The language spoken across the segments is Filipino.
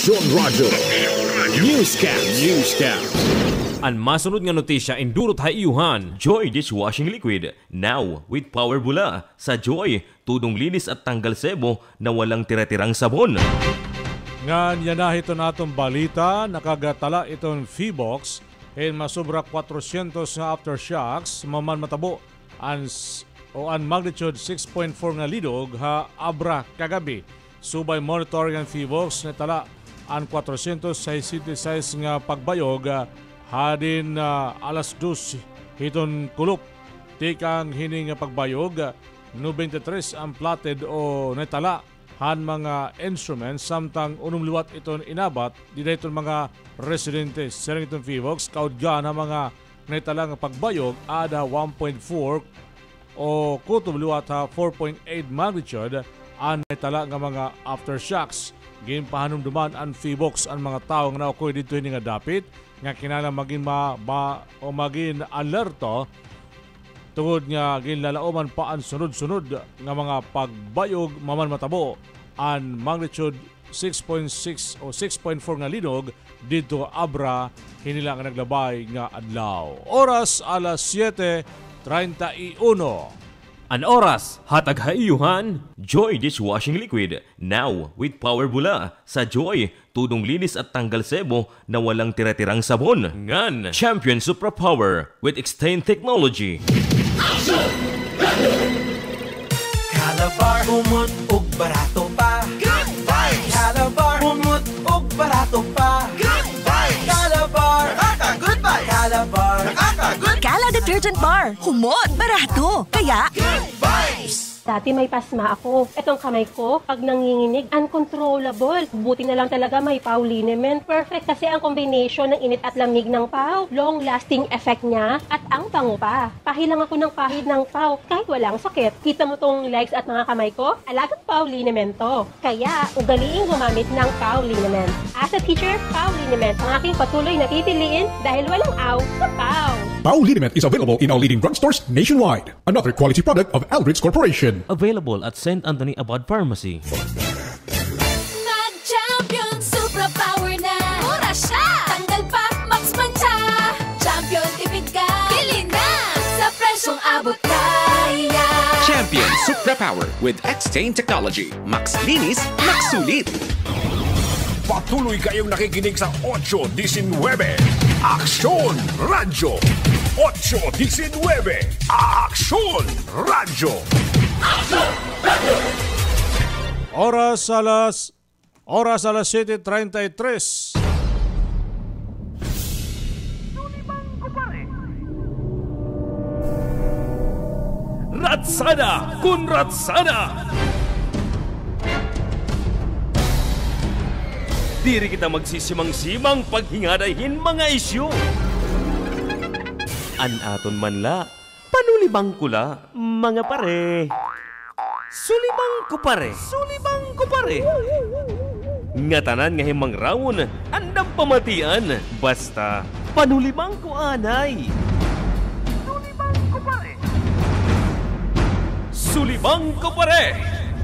Action Radio Newscast. Ang masunod nga notisya indurot hayuhan. Joy Dishwashing Liquid, now with power bula. Sa Joy, tudong linis at tanggal sebo na walang tira-tirang sabon. Ngan yanahito natong balita, nakagatala itong Feebox in masubra 400 nga aftershocks, maman matabo ang magnitude 6.4 nga lidog ha abra kagabi. Subay monitoring ang Feebox na tala ang 466 nga pagbayog hadin alas 2 hiton kulup. Tikang hining pagbayog 93 ang platted o netala han mga instruments samtang unumliwat iton inabat di dayton mga residentes. Serang itong Feebox kaudgan ang mga netala nga pagbayog ada 1.4 o kutumliwat ha 4.8 magnitude ang netala nga mga aftershocks. Gimpahanumduman ang Feebox ang mga tao nga naukoy dito ini nga dapit nga kinahanglan maging maging alerto tungod nga ginlalauman pa ang sunod-sunod nga mga pagbayog maman matabo ang magnitude 6.6 o 6.4 nga linog dito abra hinila nga naglabay nga adlaw. Oras alas 7:31. An oras hatag hayuhan. Joy Dishwashing Liquid, now with power bula. Sa Joy, tudong linis at tanggal sebo na walang tira-tirang sabon. Ngan Champion Supra Power with Extend Technology. Calabar, humot ug barato pa. Good vibes! Calabar, humot ug barato pa. Good vibes! Calabar, nakaka-good vibes! Calabar, nakaka-good vibes! Cala Detergent Bar. Humot, barato. Kaya, Good vibes! Dati may pasma ako. Etong kamay ko, pag nanginginig, uncontrollable. Buti na lang talaga may Pau liniment. Perfect kasi ang combination ng init at lamig ng Pau. Long-lasting effect niya at ang bango pa. Pahilang ako ng pahid ng Pau kahit walang sakit. Kita mo tong legs at mga kamay ko? Alagang Pau liniment to. Kaya, ugaliing gumamit ng Pau liniment. As a teacher, Pau liniment ang aking patuloy na pipiliin dahil walang aw sa Pau. Pau Liniment is available in all leading drugstores nationwide. Another quality product of Aldrich Corporation. Available at St. Anthony Abad Pharmacy. mag-champion, Supra Power na. Mura siya. Tanggal pa, max mancha. Champion, tipid ka. Bili na. Sa presyong abot kaya. Champion Supra Power with X-Stain Technology. Max linis, max sulit. Patuloy kayong nakikinig sa 8:19 Action Radio 8:19 Action Radio. Oras alas 7:33. Ratsada kun Ratsada. Diri kita magsisimang-simang paghingadahin mga isyu. An aton manla, panulibang kula, mga pare. Sulibang ko pare. Nga tanan nga himang rawon, andang pamatian. Basta, panulibang ko anay. Sulibang ko pare.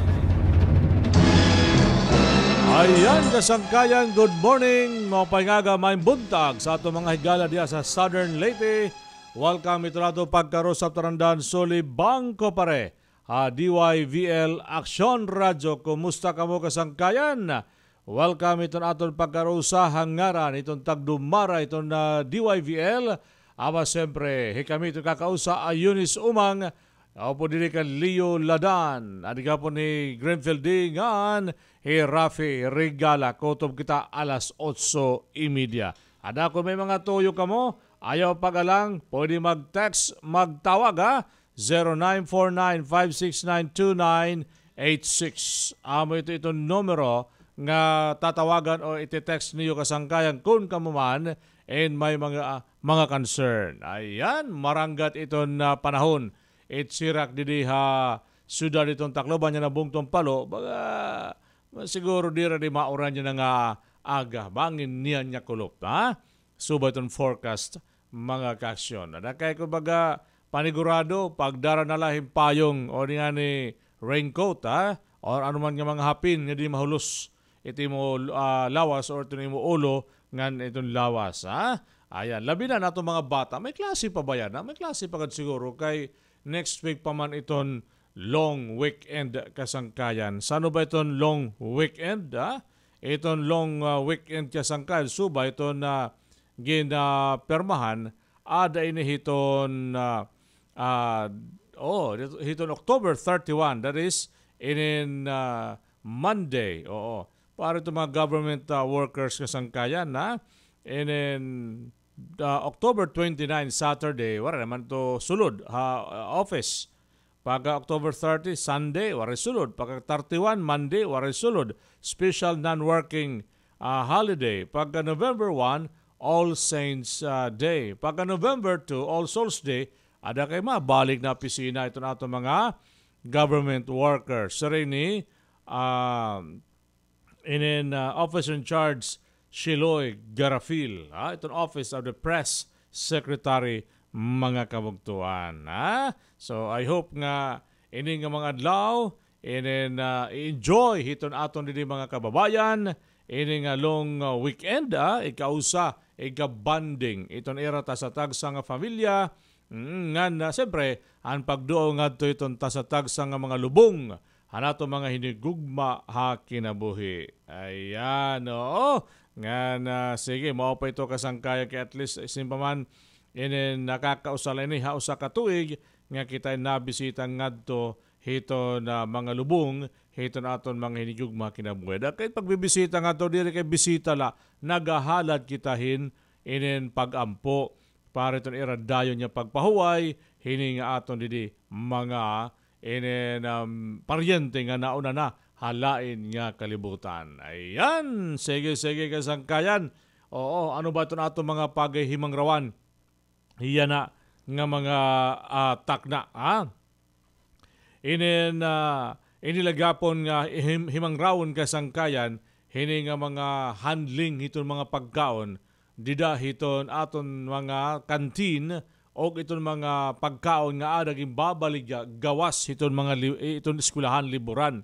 Ayan, kasangkayan, good morning. Mga pahingaga, may buntag sa ato mga higala diya sa Southern Leyte. Welcome ito nato pagkarosap tarandan Sulibang ko pare. DYVL Action Radio. Kumusta ka mo kasangkayan? Welcome ito nato pagkarosa hangaran. Itong tagdumara itong DYVL. Ama siyempre, kami ito kakausa Ayunis Umang. Ako po dili ka Leo Ladan. Adiga po ni Greenfield Dingan. Rafi Regala. Kutob kita alas 8:30. Ada ko may mga tuyo ka mo. Ayaw pagalang. Pwede mag-text, magtawag ha. 0949-569-2986. Amo itong numero nga tatawagan o iti-text niyo kasangkayan kung kamuman and may mga concern. Ayan, maranggat itong panahon. Sirak didiha sudad itong Tacloban niya na bungtong palo. Baga, siguro dira di mauran niya nga aga. Bangin niya niya kulop. Ha? Suba itong forecast mga kaksyon. Ada kay kumbaga panigurado pagdara na lahing payong o ni raincoat ha? O ano man nga mga hapin nga di mahulos iti mo lawas or ito mo ulo ngan itong lawas. Ha? Ayan, labi na nato mga bata. May klase pa ba yan? Ha? May klase pa siguro kay next week pa man itong long weekend kasangkayan. Sano ba itong long weekend? Ha? Itong long weekend kasangkayan. Suba itong ginapermahan ada ini hiton hiton October 31, that is in Monday. Oo. Para ito mga government workers kasangkayan na. And then October 29, Saturday, wala naman to sulod office. Pagka October 30, Sunday, wala sulod. Pagka 31, Monday, wala sulod. Special non-working holiday. Pagka November 1, All Saints Day. Pagka November 2, All Souls Day, ada kay mabalik na opisina ito na ito mga government workers. So rin ni Officer in Charge Shiloy Garafil. Itong Office of the Press Secretary mga kabugtuan. So I hope nga ini nga mga adlaw enjoy hiton aton dili mga kababayan. Ini nga long weekend, ikausa, ika-banding. Iton era tasatag sa nga familia. Nga siyempre, ang pagduo nga ito itong tasatag sa nga mga lubong. Hanato mga hinigugma ha kinabuhi. Ayan, oo. Nga sige, mao pa ito kasangkaya kay at least simpaman nakakausala ini hausa ka tuig nga kita nabisita ngadto hito na mga lubong, hito na aton mga hinigugma kinabuhi. Kahit pagbibisita nga to, diri kay bisita la, nagahalad kitahin inin pagampo para itong iradayon niya pagpahuway, hini nga aton didi mga paryente nga nauna na halain nga kalibutan. Ayan, sige kasangkayan. Oo, ano ba ito na ato mga paghimangrawan? Iyan na nga mga takna. Inilagapon nga himangrawon kasangkayan, hini nga mga handling hiton mga pagkaon, dida hiton aton mga kantin, o iton mga pagkaon nga adaging babaligya gawas hiton mga iton eskwelahan liburan.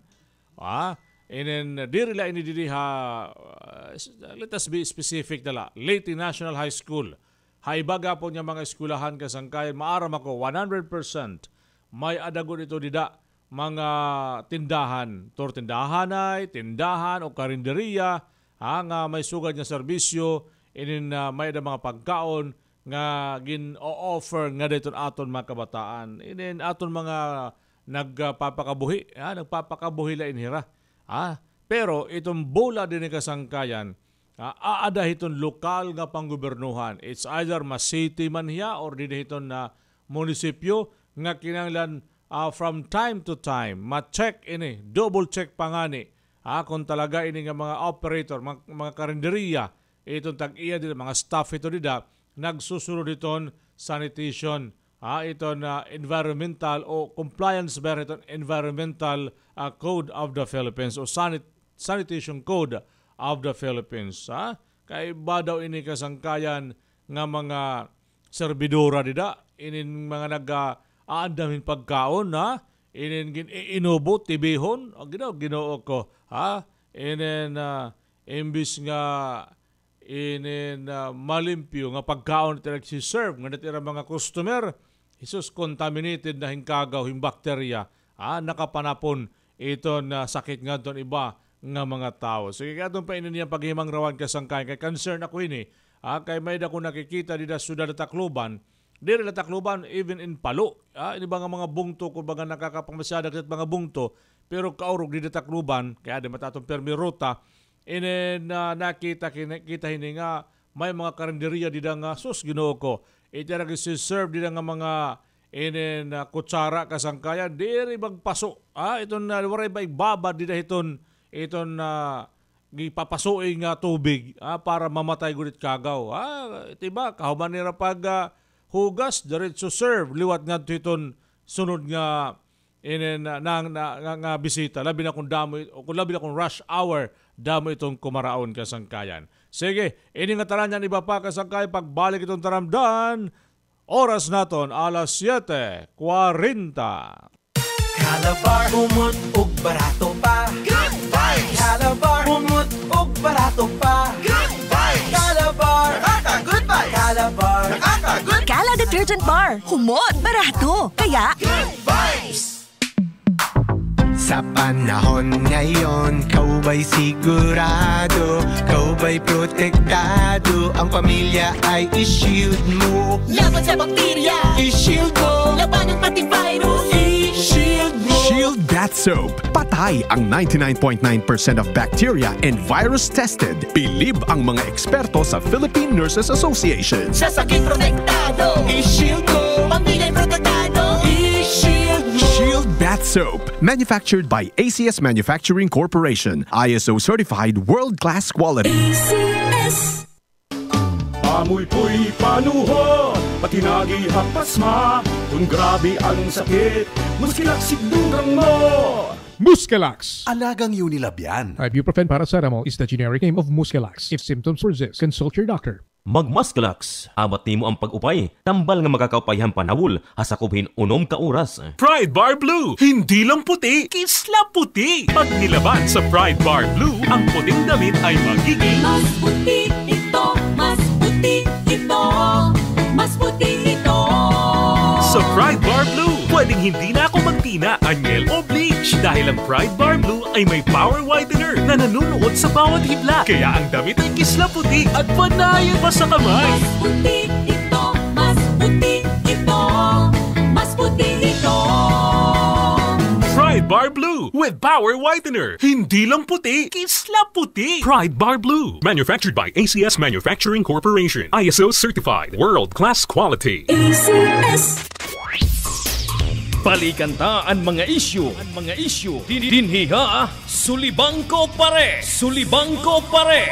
Dirila ini didiha, let us be specific dala, Leyte National High School. Haibaga po niya mga eskwelahan kasangkayan, maaram ako 100% may adagon ito dida mga tindahan, tindahan o karinderiya, nga may sugad nga serbisyo, may ada mga pagkaon nga gin-offer nga dito aton mga kabataan. Aton mga nagpapakabuhi la inhira. Pero itong bola din ni kasangkayan, aada hiton lokal nga panggobernuhan. It's either mas city man hiya or din hiton na munisipyo nga kinanglan from time to time ma-check ini, double check pangani kung talaga ini nga mga operator, mga karinderiya, itong tag-iya dito, mga staff ito dida, nagsusunod iton sanitation, iton environmental o compliance ba iton environmental code of the Philippines o sanitation code of the Philippines. Kay ba daw ini kasangkayan nga mga serbidora dida, inin mga nag-aandamin pagkaon, inubo, tibihon, ginoo ko, imbis nga malimpyo nga pagkaon iti nagsiserve nga natira mga customer, isus contaminated na hingkagaw, himbakterya, nakapanapon ito na sakit nga doon iba nga mga tao. So kaya doon pa inin niyang paghimang rawan kasangkayan, kay concern ako ini, kay may dako nakikita dida Sudad at Tacloban, diri na Tacloban, even in Palo, ini ba nga mga bungto, kung baga nakakapangmasyadag at mga bungto, pero kaurog dito Tacloban, kaya di matatong permi ruta, nakita hini nga, may mga karinderiya dida nga, sus ginoo ko, iti nag-serve dida nga mga kutsara kasangkayan, diri magpaso, iton waray ba igbabad dida iton gipapasuing nga tubig para mamatay gunit kagaw. Diba, kahuman nila pag hugas, diretso serve, liwat nga iton sunod nga nga bisita. Labi na kung rush hour, damo itong kumaraon kasangkayan. Sige, ini nga taran yan iba pa kasangkayan, pagbalik itong taramdan, oras naton, alas 7:40. Calabar, umot ug barato pa. Good Vibes! Calabar, umot barato pa. Good vibes! Calabar, nakaka-good vibes. Calabar, nakaka-good. Cala Detergent Bar. Humot, barato. Kaya, Good vibes! Sa panahon ngayon, kau ba'y sigurado? Kau ba'y protektado? Ang pamilya ay i-shield mo. laban sa bakterya. I-shield mo. Laban ng pati virus. I-shield mo. Shield Bath Soap. Patay ang 99.9% of bacteria and virus tested. Believe ang mga eksperto sa Philippine Nurses Association. Sa sakit protektado. I-shield mo. Pamilya'y protektado. I-shield mo. Shield Bath Soap. Manufactured by ACS Manufacturing Corporation. ISO certified world-class quality. ACS. Amoy-po'y panuhot, pati nagihapasma. Kung grabe ang sakit, muskilaksik dugang mo. Muscalax. Alagang Unilab yan. Ibuprofen paracetamol is the generic name of Muscalax. If symptoms persist, consult your doctor. Magmaskalax, amat nimo ang pag-upay, tambal nga makakaupayhan panawol, hasakubhin 6 ka oras. Pride Bar Blue, hindi lang puti, kisla puti. Pag nilaban sa Pride Bar Blue, ang puting damit ay magiging Mas puti ito, mas puti ito, mas puti ito. sa Pride Bar Blue. Pwedeng hindi na ako magtina, anyel o bleach dahil ang Pride Bar Blue ay may power whitener na nanunuot sa bawat hibla. Kaya ang damit ay kisla puti at panayan pa sa kamay. Mas puti ito, mas puti ito, mas puti ito. Pride Bar Blue with power whitener. Hindi lang puti, kisla puti. Pride Bar Blue. Manufactured by ACS Manufacturing Corporation. ISO certified. World-class quality. ACS. Balikan ta ang mga isyu, dinhiha, sulibangko pare, sulibangko pare.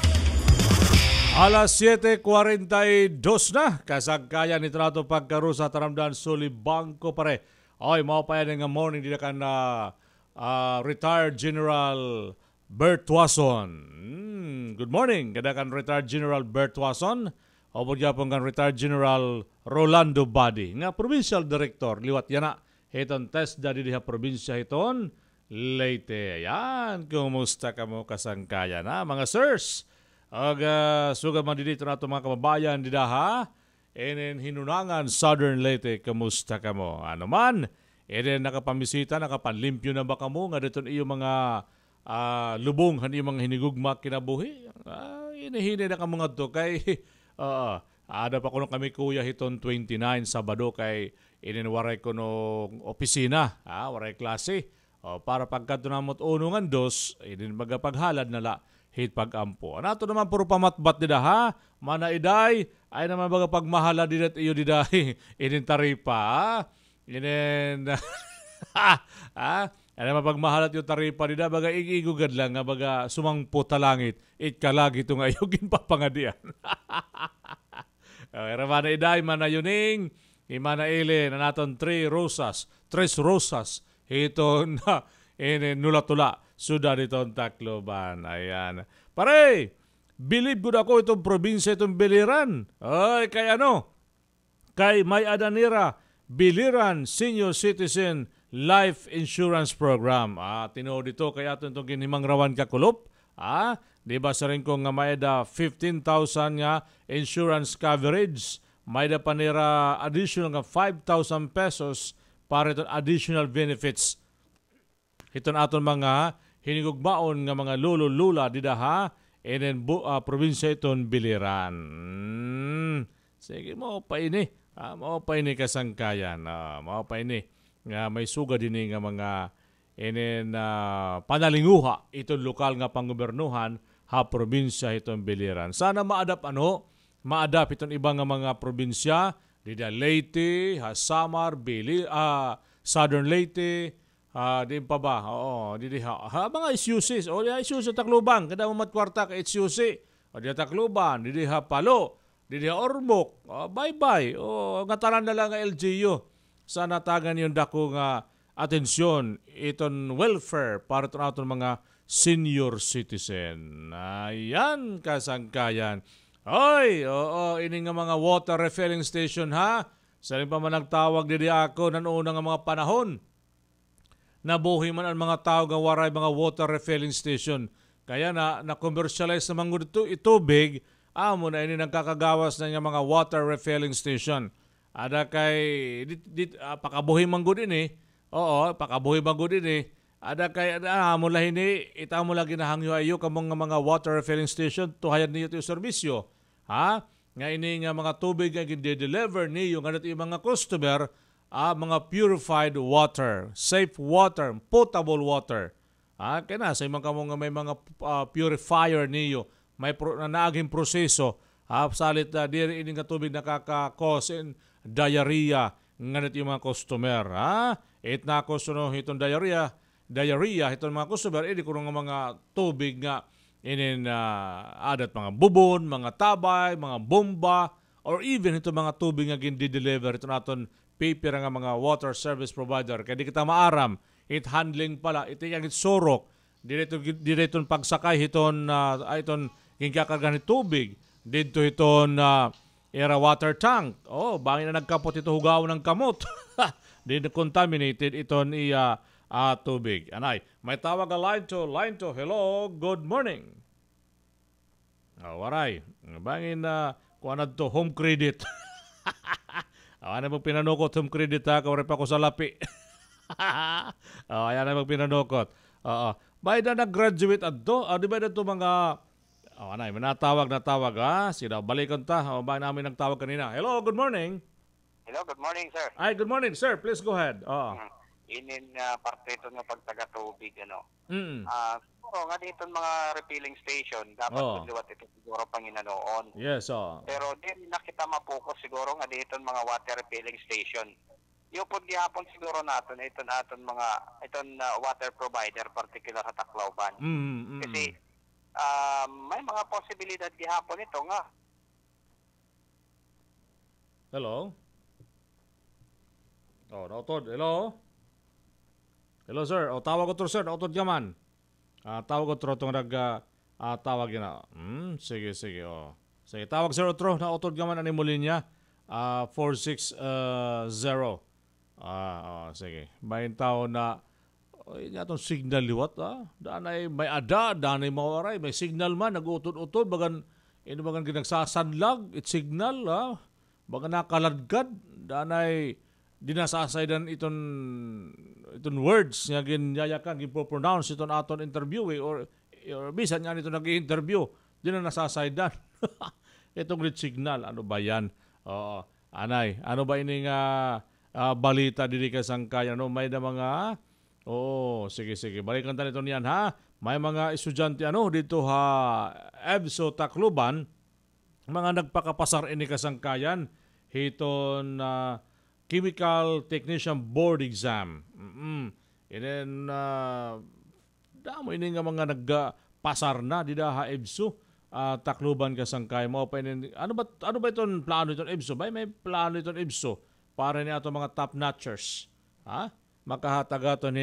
Alas 7:42 na, kasagkaya ni Trato Pagkarusa taramdan Sulibangko pare. Oy, mao pa yan nga morning dito kan retired General Bert Wasson. Good morning, kada kan retired General Bert Wasson. O gyapon kan retired General Rolando Badi, nga provincial director liwat yana hiton test dadi diha probinsya hiton Leyte. Yan, kumusta ka mo kasangkaya na mga sirs? Suga man dito na ito mga kababayan di daha. Enen hinunangan Southern Leyte, kamusta ka mo? Ano man, enen nakapamisita, nakapanlimpyo na ba ka mo? Nga dito iyo mga lubong, hani mga hinigugma kinabuhi. Inihini na ka mga to kay ada pa kuno kami kuya hiton 29 Sabado kay ininwaray ko no opisina, waray klase. Para pagkadto namot unungan dos, inin magapaghalad nala hit pagampo. Anato naman puro pamatbat dida ha. Manaiday ay naman baga pagmahala didat iyo diday inin taripa. Inin ano naman pagmahalat yung taripa dida baga igigugad lang nga baga sumangpo ta langit. Itkalag ito nga yung papangadian. Era manaiday manayuning imana ile na naton 3 rosas hiton na nula-tula suda ditong Tacloban. Ayan. Pare, believe good ako itong probinsya itong Biliran. Ay, kay ano? Kay May Adanira Biliran Senior Citizen Life Insurance Program. Tinuod dito kaya itong kinimang rawan kakulop. Di ba sa rin kong may da 15,000 nga insurance coverage. May da panira additional nga 5,000 pesos para itong additional benefits. Ito na aton mga hinigugmaon nga mga lolo-lula didaha and then probinsya iton Biliran. Sige, mao pa ini. Mao pa ini kasangkayan. Mao pa ini. Nga may suga din nga mga and then panalinguha itong lokal nga panggobernuhan ha probinsya iton Biliran. Sana maadap itong ibang nga mga probinsya dida Leyte, Samar, Southern Leyte, di pa ba? Oo, di mga isyusis. O di isyusis Tacloban, kada mo matkwarta ka isyusi. O di Tacloban, di Palo, di Ormoc. Bye-bye. O ngataran na lang nga LGU. Sana tagan yung dako nga atensyon iton welfare para iton mga senior citizen. Ayan kasangkayan. Oy, ini nga mga water refilling station ha. Sa rin pa man nagtawag didi ako nan una nga mga panahon. Nabuhi man ang mga tao nga waray mga water refilling station. Kaya na-commercialize naman ko dito itubig, amo na ini nagkakagawas na yung mga water refilling station. Ada kay pakabuhi man gud ini. Oo, pakabuhi man gud ini. Ada kay amo lahini itamo lagi na hangyo ayo kamong mga water refilling station tuhayan niyo ti serbisyo. Ha? Nga ini nga mga tubig nga gindi-deliver niyo ngadto yung mga customer mga purified water, safe water, potable water. Kaya na, sa mga kamong may mga purifier niyo, may naaging proseso, salit na diri ini nga tubig nakaka-cause diarrhea nganit yung mga customer. It na ko itong diarrhea, itong mga customer, hindi ko nga mga tubig nga inin adat mga bubon, mga tabay, mga bomba, or even itong mga tubig nga gindi-deliver ito naton paper nga mga water service provider. Kaya di kita maaram, it handling pala, ito yung sorok, diretong pagsakay iton hingkakargan ni tubig, dito iton era water tank. Bangin na nagkapot ito hugaw ng kamot. Dito contaminated iton tubig. Anay, may tawag ang line to, hello, good morning. Waray, bangin na kuha na to home credit. Ano mo pinanukot home credit kawari pa ko sa lapi. Ayan na magpinanukot. Bay na nag-graduate adto. Di ba na ito mga... Anay, natawag. Sila, balikan ta. Ba namin nagtawag kanina. Hello, good morning. Hello, good morning, sir. Ay, good morning, sir. Please go ahead. Inin parte ito ng pagtaga-tubig, siguro nga dito mga refilling station, dapat liwat ito siguro Panginoon. Yes, Pero din nakita mapokus siguro nga dito mga water refilling station. Yung po gihapon siguro natin iton water provider particular sa Tacloban. Kasi may mga posibilidad gihapon ito nga. Hello? Nautod. Hello? Hello, sir. Tawag ko to, sir. Nautod ka man. Tawag ko to itong tawag yun na. Sige. Sige, tawag, sir. Nautod ka man ang linya. 460. Sige. Bayin tao na itong signal liwat. Daan ay may daan ay mawaray. May signal man. Nag-utod-utod. Bagan ginagsasanlag. It signal. Bagan nakaladgad. Daan ay dinasasaydan iton words nga ginyayakan gipropronounce iton aton interview or bisan nga nito nag-interview di na nasasaydan. Itong red signal, ano ba yan? Anay, ano ba ini nga balita diri ka sangkayan? May na mga sige, balikan ta nito niyan ha. May mga estudyante dito EBSO Tacloban mga nagpakapasar ini kasangkayan hiton Chemical Technician Board Exam. And then, damo ini nga mga nagpasar na di ha EBSO Tacloban kasangkay mo pa ini. Ano ba iton plano iton EBSO? May plano iton EBSO para ni ato mga top notchers. Makahataga to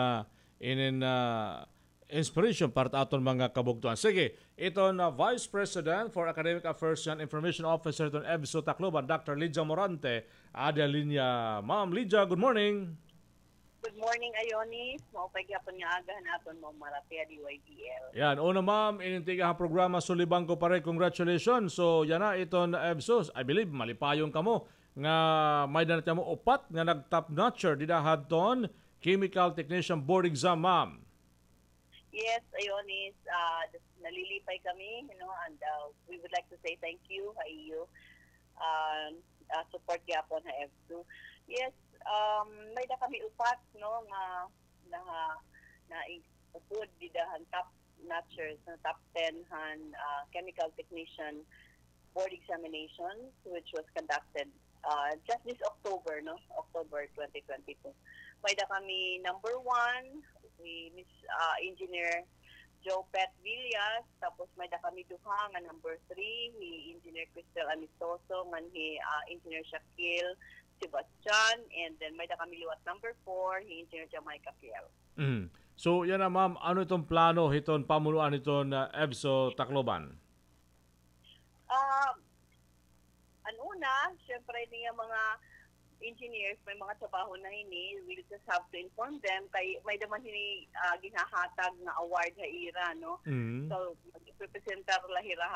inspiration para aton mga kabugtuan. Sige, ito na Vice President for Academic Affairs and Information Officer ito EBSO Tacloban, Dr. Lydia Morante, ada linya. Ma'am Lydia, good morning. Good morning, Ayonis. Maupay gyapon nga aga naton mo marapia di YDL. Yan, una ma'am, inintiga ang programa Sulibang ko pare. Congratulations. So, yan na ito na EBSO. I believe malipayong kamo nga may danat mo upat nga nag-top notcher didahad ton Chemical Technician Board Exam, ma'am. Yes, Ayonis, nalilipay kami, and we would like to say thank you sa iyo. Support gyapon sa EBSO. Yes, may da kami upat nga na upod didahan top notchers na top 10 chemical technician board examinations which was conducted just this October, October 2022. May da kami number 1, si Miss Engineer Joe Pet Villas, tapos may da kami duha nga number 3, ni Engineer Cristel Amistoso, nga ni Engineer Shaquille Sebastian, and then may da kami liwat number 4, ni Engineer Jamaica Fiel. So yan na ma'am, ano itong plano iton pamuluan iton EBSO Tacloban? Una, syempre niya mga engineers may mga trabaho na hini, we'll just have to inform them kay may daman hini ginahatag na award ha ira no. So representar lahira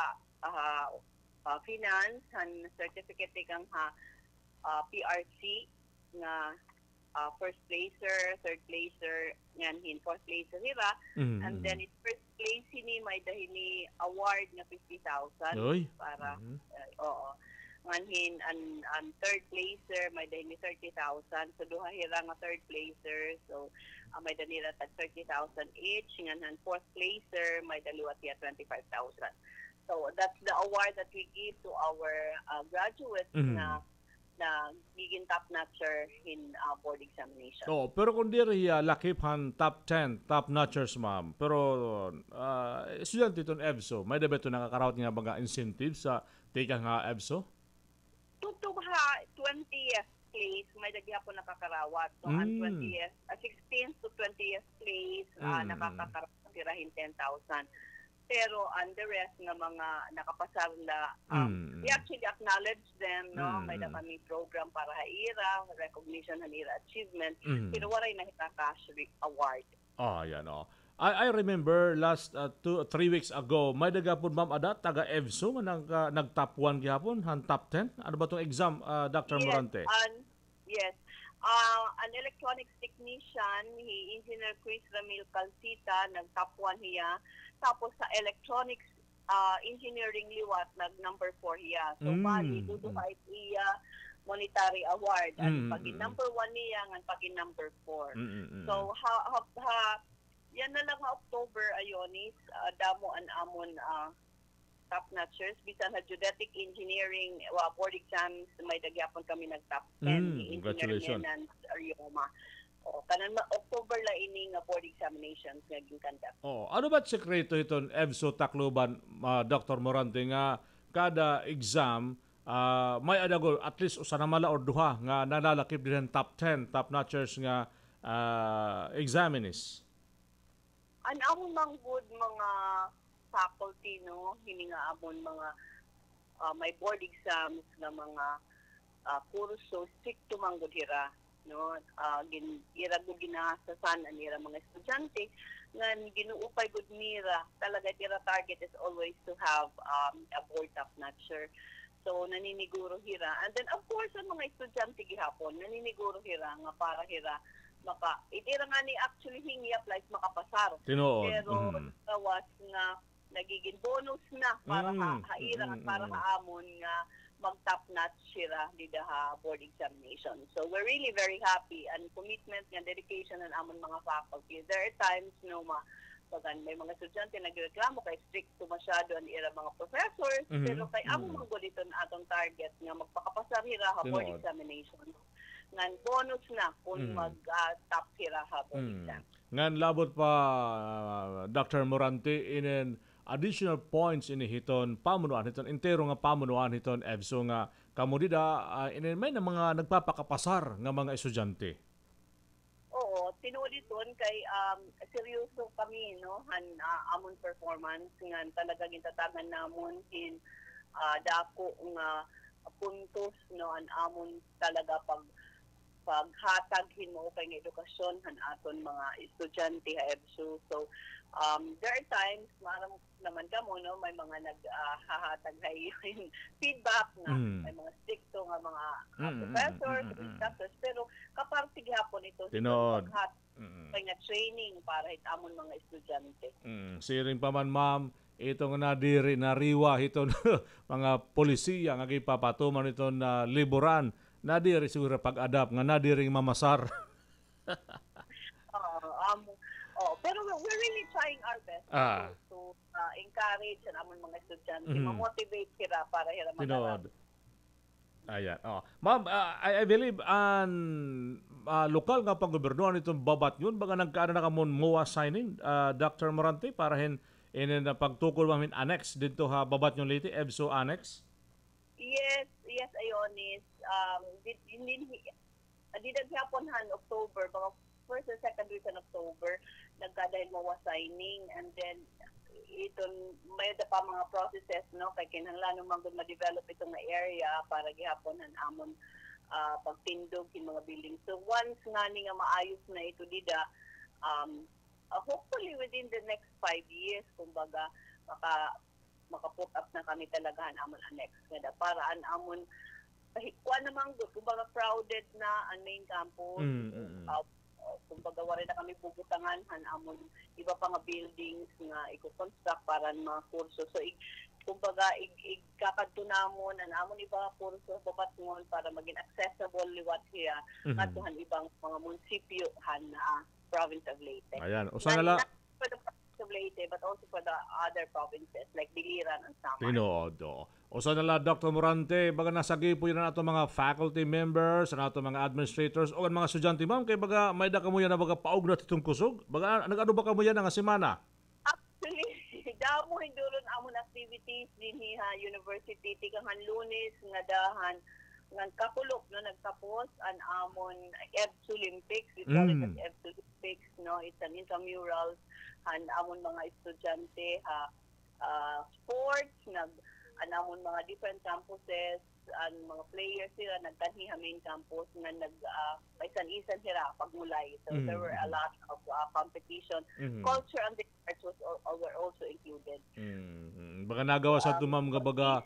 finance and certificate kang ha PRC nga first placer, third placer, ngan hin fourth placer hira, and then in first place hini may dahini award nga 50,000 para oo. Nganhin ang third placer may dahil 30,000, so duha hira nga third placer, so may dahil tag 30,000 each, nganhan fourth placer may daliwa tiya 25,000. So that's the award that we give to our graduates na giging top notcher in board examination. Pero kung diri lakip han top 10 top notchers ma'am, pero estudyante itong EBSO, may debeto nakakarawat nga mga incentives sa tika nga EBSO? Tutog ha 20th place may daghapon nakakarawat. So ang 20th 16th to 20th place nakakarawat tirahin 10,000. Pero ang the rest nga mga nakapasar na we actually acknowledge them no, may na kami program para haira recognition hanira achievement, pero waray na hita cash award. Yan I remember last 3 weeks ago, may dagapon ma'am adat taga EBSO nga nag top 1 gihapon, han top 10. Ano ba tong exam Dr. Morante? Yes. An electronics technician, Engineer Chris Ramil Calcita, nag top 1 hiya. Tapos sa electronics engineering liwat nag number 4 hiya. So bali duduhait iya monetary award and pagin number 1 niya ngan pagin number 4. So yan na lang October ayonis damo an amon top notchers bisan sa geodetic engineering board exams may dagyapon kami nag top 10 congratulations Arioma. Kanan October la ini nga board examinations nga ginconduct. Ano ba sekreto iton EBSO Tacloban Dr. Morante nga kada exam may adagol at least usa na mala or duha nga nalalakip din top 10 top notchers nga examinees? Ang amon mang good mga faculty no hininga amon mga may board exams nga mga kurso stricto man gud hira no gira gud ginahasasan anira mga estudyante nga ginuupay gud nira talaga tira target is always to have a board top notcher. So naniniguro hira, and then of course ang mga estudyante gihapon naniniguro hira nga para hira maka itira nga ni actually hingi applies makapasar. Tinuod. Pero tawas nga nagiging bonus na para haira para haamon nga mag-top notch sila dito ha board examination. So we're really very happy and commitment and dedication ng amon mga faculty. There are times no may mga estudyante nagreklamo kay strict masyado ang ira mga professors, pero kay amon mga dito na atong target nga magpakapasar hira ha board examination. Ngan bonus na kung mag-top sila ha board exam. Ngan labot pa Dr. Morante in additional points ini hiton pamunuan hiton entero nga pamunuan hiton EBSO nga kamudida may na mga nagpapakapasar nga mga estudyante. Oo, tinuod iton kay seryoso kami no amon performance nga talaga gintatagan namon in dako nga puntos no an amon talaga paghatag himo kay nga edukasyon han aton mga estudyante ha EBSO. So there are times maram naman kamo no may mga naghahatag hayon feedback nga may mga stricto nga mga professors instructors, pero kaparte gihapon ito kay nga training para hitamon mga estudyante. Siring pa man ma'am itong nadiri nariwa hiton mga polisiya nga gipapatuman iton liburan nadiri siguro pag-adapt nga nadiring mamasar. Pero we're really trying our best to encourage ang among mga estudyante, ma-motivate sila para hira mag-aral. Ayan. Ma'am, I believe an lokal nga pang-gobernuan itong babat yun, baga nagkaano na kamon MOA signing, Dr. Morante, para pagtukol mamin annex dito ha babat yung liti, EBSO annex? Yes, Ayonis. Didn't happen October, baka first and second week in October, nagkadahil mo signing, and then itong may pa mga processes no kay kinahanglan man gud ma-develop itong area para gihapon ang amon pagtindog in mga building. So once nga nga maayos na ito dida, hopefully within the next 5 years, kumbaga, maka-put up na kami talaga amon annex nga da para amon kuha naman good, kumbaga crowded na ang main campus. Kumbaga wala na kami puputangan amon iba pa nga buildings nga i-construct para mga kurso. So kumbaga ikakadto namon amon iba kurso papatungon para maging accessible liwat siya katuhan ibang mga munisipyo na province of Leyte. Ayan, usa na Not for the province of Leyte but also for the other provinces like Biliran and Samar. Tinodo. Usa na la Dr. Morante, baga nasagi po yun na ato mga faculty members, na ato mga administrators o mga estudyante ma'am kay baga may da kamo yan na baga paog na titong kusog. Baga nagano ba kamo yan nga semana? Actually, damo hinduron amon activities din ha university tikangan Lunes nga dahan nga kakulok no nagtapos an amon EBS Olympics. We call it as EBS Olympics, no? It's an intramural and amon mga estudyante sports amon mga different campuses and mga players sila nagtanhi main campus nga paisan-isan sila pagmulay. So there were a lot of competition. Culture and the arts were also included. Baka nagawa sa tumam nga baga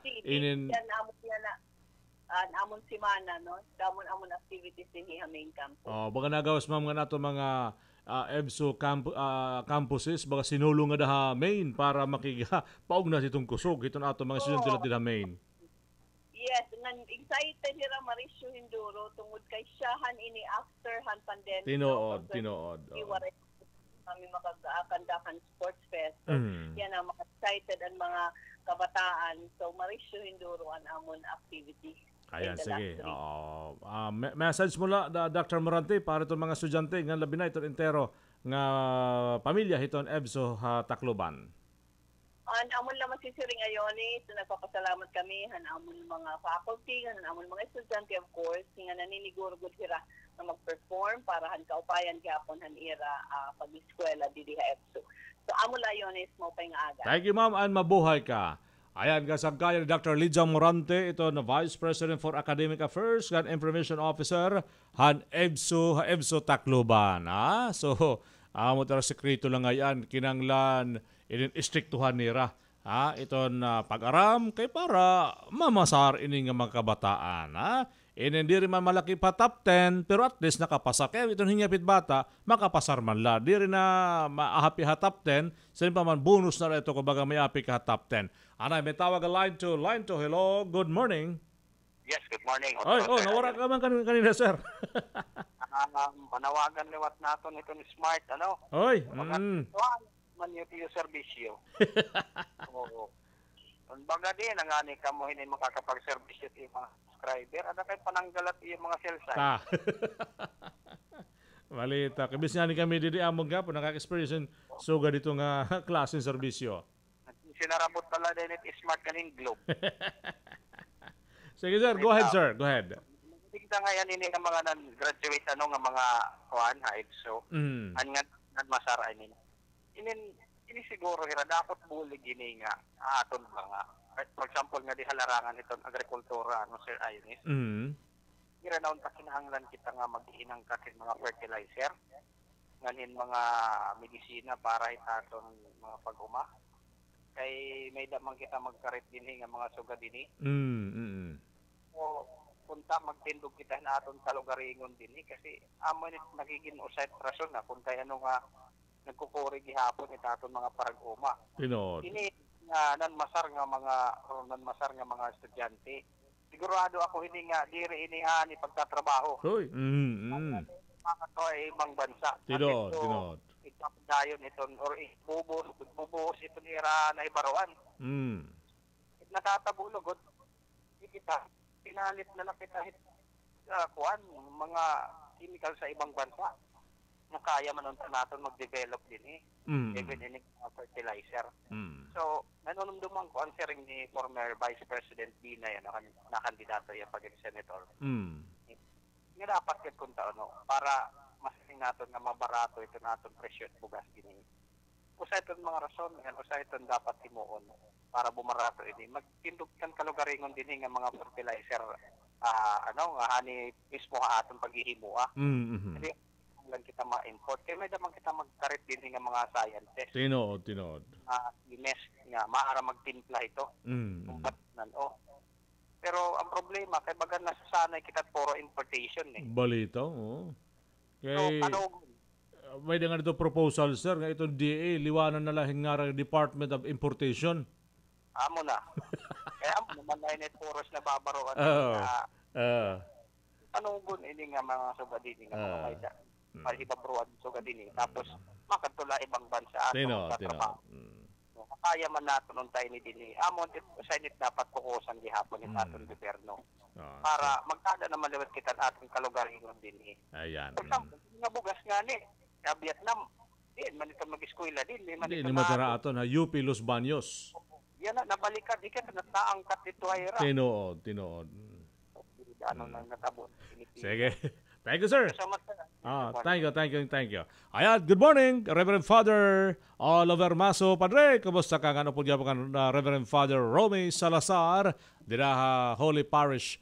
amon simana no amon activities din sa main campus. Baka nagawas ma'am nga nato mga EBSO campuses baga sinulong nga daha main para makiga paog na itong kusog iton ato mga estudyante din main. Yes, excited nila Mauricio Hinduro tungod kay siyahan ini after han pandemic. Tinood. Kami makakandakan sports fest. So, yan ang mga excited ang mga kabataan. So Mauricio Hinduro ang amon activity. Ayan, sige. Message mula Dr. Morante para itong mga estudyante nga labi na itong entero nga pamilya iton EBSO Tacloban. Amon lang masisiring ayoni, so nagpapasalamat kami amon mga faculty, amon mga estudyante of course, nga naninigurugod sila na mag-perform para kaupayan gyapon ira pag-eskwela didi sa EBSO. So amon layones mo pa nga aga. Thank you ma'am and mabuhay ka. Ayan, kasagkaya ni Dr. Liza Morante, ito na Vice President for Academic Affairs and Information Officer EBSO Tacloban. So, amo tara sekreto lang ngayon, kinanglan, istriktuhan nira. Ito na pag-aram kay para mamasar ini nga mga kabataan. Hindi rin man malaki pa top 10, pero at least nakapasa. Kaya itong hingyapit bata, makapasar man la. Di rin na maahapi ha top 10, sa pa man bonus na ito kumbaga may api ka top 10. Anay, may tawag line to. Hello, good morning. Yes, good morning. Nawara ka man kanina, sir. Panawagan liwat naton ito ni Smart, Oy. Man yung serbisyo. Oo. Baga din, nangani ka mo hindi makakapag-serbisyo yung mga subscriber. Ada kay pananggalat yung mga cell site. Malita. Kabis nga ni kami didi among gapo nakaka-experience suga dito nga klaseng serbisyo. Sinarabot pala din it Smart kaning globe. Sige sir, go ahead sir. Go ahead. Tingnan ngayon ini nga mga non-graduate nga mga kuan EBSO. Nga masara ini. Ini siguro hira dapat bulig ini nga aton ba nga. For example nga di halarangan itong agrikultura Sir Ionis. Hira naon pa kinahanglan kita nga mag-iinang kasin mga fertilizer. Nganin mga medisina para itaton mga pag-uma. Kay may damang kita magkarit din nga mga suga din o punta magtindog kita na aton sa lugaringon din kasi amo ni nagiging usay rason na kung tayo nga nagkukuri gihapon itaton mga parag-uma. Ini nga nanmasar nga mga estudyante. Sigurado ako hindi nga diri ini ni pagtatrabaho. Hoy. Mga to ay ibang bansa. Tinod. Ipapadayon ito or ibubuhos ito nira na ibaruan. Natatabulog kita pinalit na napitahit mga chemical sa ibang bansa na kaya man natin mag-develop din even in fertilizer. So, nanunumduman ko ang sharing ni former Vice President Bina na kandidato yung paging senator. Nga dapat yun kung para masing natin na mabarato ito natin presyo at bugas din. Usa itong mga rason, usa itong dapat timuon para bumarato ini. Magtindog kan kalugaringon din nga mga fertilizer ani mismo aton paghihimo Kasi lang kita ma-import kay may damang kita magkarit din nga mga scientists. Tinood. Ines nga maara magtimpla ito. Pero ang problema kay baga nasasanay kita puro importation Balita, Kay may nga dito proposal, sir, nga itong DA, liwanan na lahing nga Department of Importation. Amo na. Kaya amo naman na inet puros na babaroan. Panunggon ini nga mga sugadini nga mga mayda. Pahibabruan sugadini. Tapos makatula ibang bansa ato sa trabaho. Kaya man nato nung tayo ni Dini. Amo sa init dapat kukusan gihapon ni atong gobyerno. Para magkada naman lewat kita atong kalugaringon Dini. Ayan. For example, nga bugas nga ni sa Vietnam, di man ito mag-eskwela din. Di matira ato na UP Los Baños. Yan na, nabalikan. Di ka naangkat dito ay ra. Tinood. Ano nang natabon. Sige. Thank you, sir. Thank you. Ayan, good morning, Reverend Father Oliver Maso. Padre, kamusta ka? Ano po diya po Reverend Father Romy Salazar, dira Holy Parish,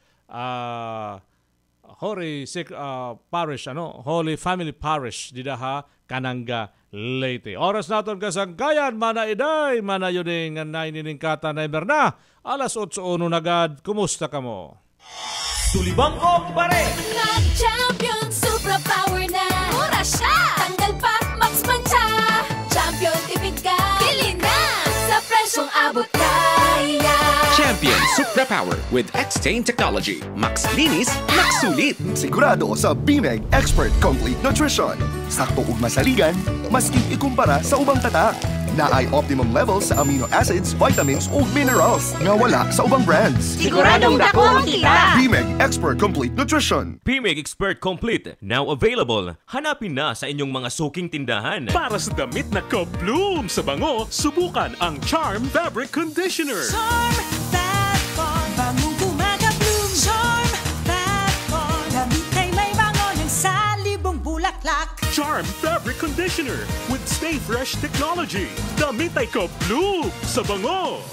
Holy Family Parish, dira Kananga, Leyte. Oras naton kasangkayan, mana iday, mana yun nga naininingkata na na. Alas 8:01 nagad, kumusta ka mo? Sulibangko pare! Nag-champion, super power na! Mura siya! Tanggal pa, max mancha! Champion, tipid ka! Bili na! Sa presyong abot kaya! Champion Supra Power with X-Tain Technology. Max linis, max sulit. Sigurado sa Bimeg Expert Complete Nutrition. Sakto ug masaligan, maski ikumpara sa ubang tatak. Na ay optimum levels sa amino acids, vitamins ug minerals nga wala sa ubang brands. Siguradong dako ang kita. Bimeg Expert Complete Nutrition. Bimeg Expert Complete, now available. Hanapin na sa inyong mga suking tindahan. Para sa damit na ka-bloom sa bango, subukan ang Charm Fabric Conditioner. Charm Fat Bond, bangong kumaka-bloom. Charm Fat Bond, damit ay may bango ng salibong bulaklak. Charm Fabric Conditioner with Stay Fresh Technology. Damit ay ka-bloom sa bango.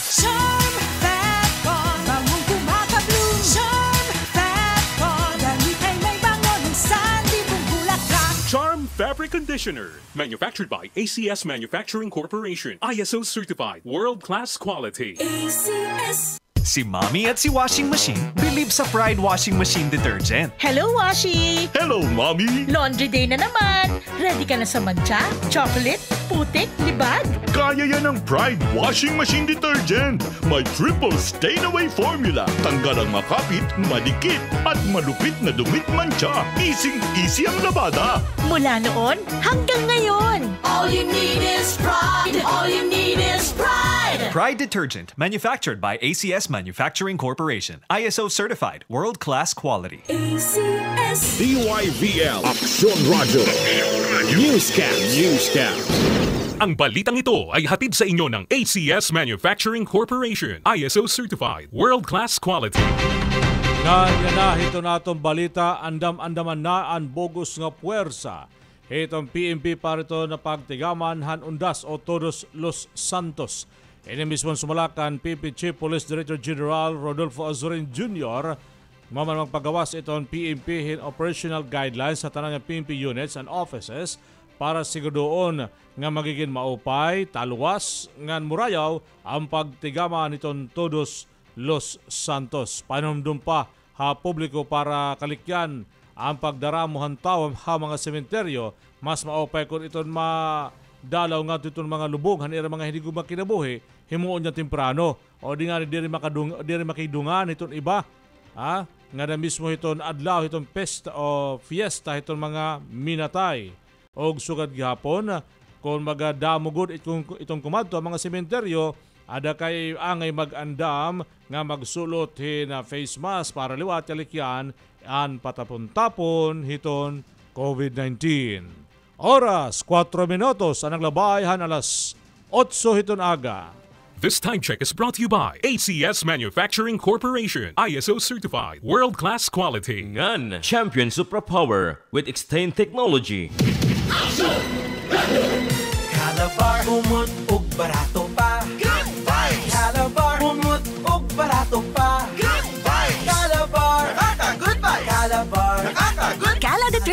Charm Fat Bond, bangong kumaka-bloom. Charm Fat Bond, damit ay may bango ng salibong bulaklak. Charm Fabric Conditioner. Manufactured by ACS Manufacturing Corporation. ISO certified. World-class quality. ACS. Si Mommy at si Washing Machine believe sa Pride Washing Machine Detergent. Hello, Washi! Hello, Mommy! Laundry day na naman! Ready ka na sa mancha, chocolate, putik, libag? Kaya yan ang Pride Washing Machine Detergent. May triple stain-away formula. Tanggal ang makapit, madikit, at malupit na dumit mancha. Easy ang labada. Mula noon hanggang ngayon. All you need is pride. All you need is pride. Pride Detergent, manufactured by ACS Manufacturing Corporation. ISO certified, world-class quality. ACS. DYVL Action Radio. Newscam. Ang balitang ito ay hatid sa inyo ng ACS Manufacturing Corporation. ISO certified, world-class quality. Nga na hito natong balita, andam-andaman na ang bogus nga puwersa. Itong PNP parito na pagtigaman han undas o Todos Los Santos. Ini mismo sumalakan PNP Chief Police Director General Rodolfo Azurin Jr. Maman magpagawas itong PNP operational guidelines sa tanang PNP units and offices para siguradoon nga magiging maupay, taluwas, ngan murayaw ang pagtigaman itong Todos Los Santos. Panumdum pa ha publiko para kalikyan ang pagdaramuhan tao ha mga sementeryo, mas maupay kung itong dalaw nga itong mga lubog, hanira mga hindi gumang kinabuhi, himuon niya temprano. O di nga diri makidungan itong iba. Ha? Nga na mismo itong adlaw, itong pesta o fiesta, itong mga minatay. O sugad gihapon, kung magadamugod itong kumadto ang mga sementeryo, ada kay angay mag-andam nga magsulot na face mask para liwat kalikyan an patapon-tapon hiton COVID-19. Oras, 4 minutos, ang naglabayhan alas 8 hiton aga. This time check is brought to you by ACS Manufacturing Corporation. ISO certified, world-class quality. Ngan, Champion Supra Power with X-Tain Technology. Calabar, umot ug barato pa. Good vibes! Calabar, umot ug barato pa. Good vibes! Calabar,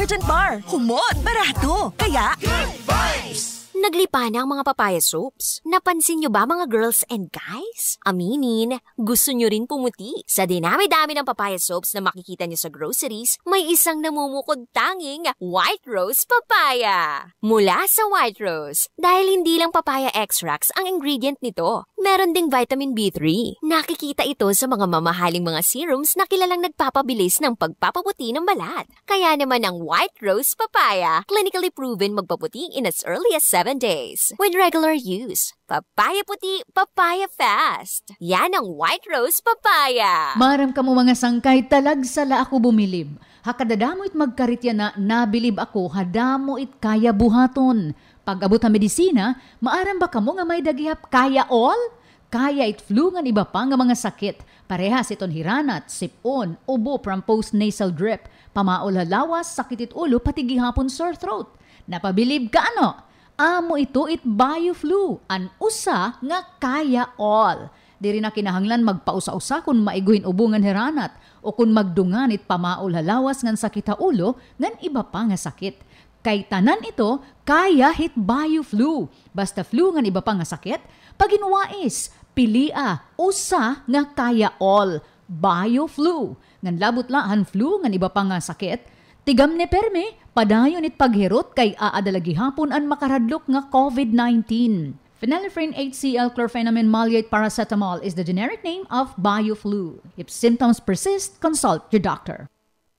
detergent bar. Humot, barato. Kaya, good vibes! Naglipa na ang mga papaya soaps. Napansin nyo ba mga girls and guys? Aminin, gusto nyo rin pumuti. Sa dinami-dami ng papaya soaps na makikita nyo sa groceries, may isang namumukod tanging White Rose Papaya. Mula sa White Rose, dahil hindi lang papaya extracts ang ingredient nito, meron ding vitamin B3. Nakikita ito sa mga mamahaling mga serums na kilalang nagpapabilis ng pagpapaputi ng balat. Kaya naman ang White Rose Papaya, clinically proven magpaputi in as early as 7 days. With regular use, papaya puti, papaya fast. Yan ang White Rose Papaya. Maram ka mo mga sangkay, talagsala ako bumilib. Hakadadamo it magkaritya na nabilib ako, hadamo it kaya buhaton. Pag abot ang medisina, maaram ba kamo nga may dagihap kaya all? Kaya it flu nga iba pa nga mga sakit. Parehas iton hiranat, sipon, ubo from post-nasal drip, pamaol halawas, sakit it ulo, pati gihapon sore throat. Napabilib ka ano? Amo ito it BioFlu, an usa nga kaya all. Diri na kinahanglan magpausa-usa kung maiguhin ubungan hiranat o kung magdungan it pamaol halawas ngan sakit ulo ngan iba pa nga sakit. Kay tanan ito, kaya hit BioFlu. Basta flu ngan iba pa nga sakit, paginwais, pilia, usa nga kaya all. BioFlu. Ngan labot-laan flu ngan iba pa nga sakit, tigam ne perme, padayon it paghirot kay aadalagi hapon ang makaradlok nga COVID-19. Phenylephrine HCl chlorpheniramine maleate paracetamol is the generic name of BioFlu. If symptoms persist, consult your doctor.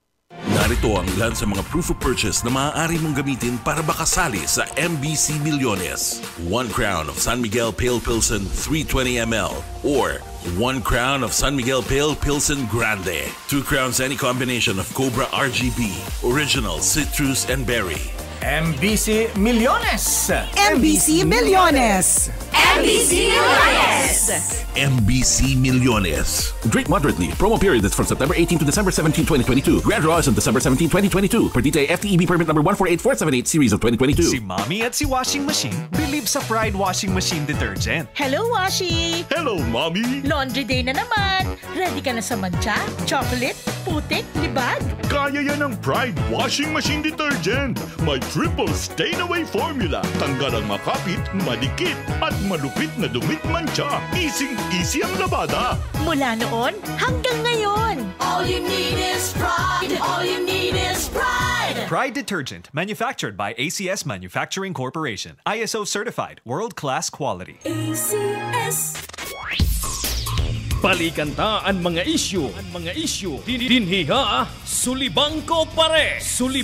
Narito ang ilan sa mga proof of purchase na maaari mong gamitin para makasali sa MBC Millones. 1 crown of San Miguel Pale Pilsen 320 ml or 1 crown of San Miguel Pale Pilsen Grande. 2 crowns any combination of Cobra RGB, Original, Citrus, and Berry. MBC Millones! MBC Millones! MBC Millones! MBC Millones. Drink moderately. Promo period is from September 18 to December 17, 2022. Grand draw is on December 17, 2022. Per DTI FTEB permit number 148478 series of 2022. Si Mommy at si Washing Machine believe sa Pride Washing Machine Detergent. Hello, Washi! Hello, Mommy! Laundry day na naman. Ready ka na sa mancha, chocolate, putik, libag? Kaya yan ng Pride Washing Machine Detergent. May triple stain-away formula. Tanggal ang makapit, madikit, at malupit na dumit mancha. Easy ang labada. Mula noon hanggang ngayon. All you need is pride. All you need is pride. Pride Detergent, manufactured by ACS Manufacturing Corporation. ISO certified, world-class quality. ACS. Balikan ta ang mga isyu. Dinhiha, Sulibangko Pare.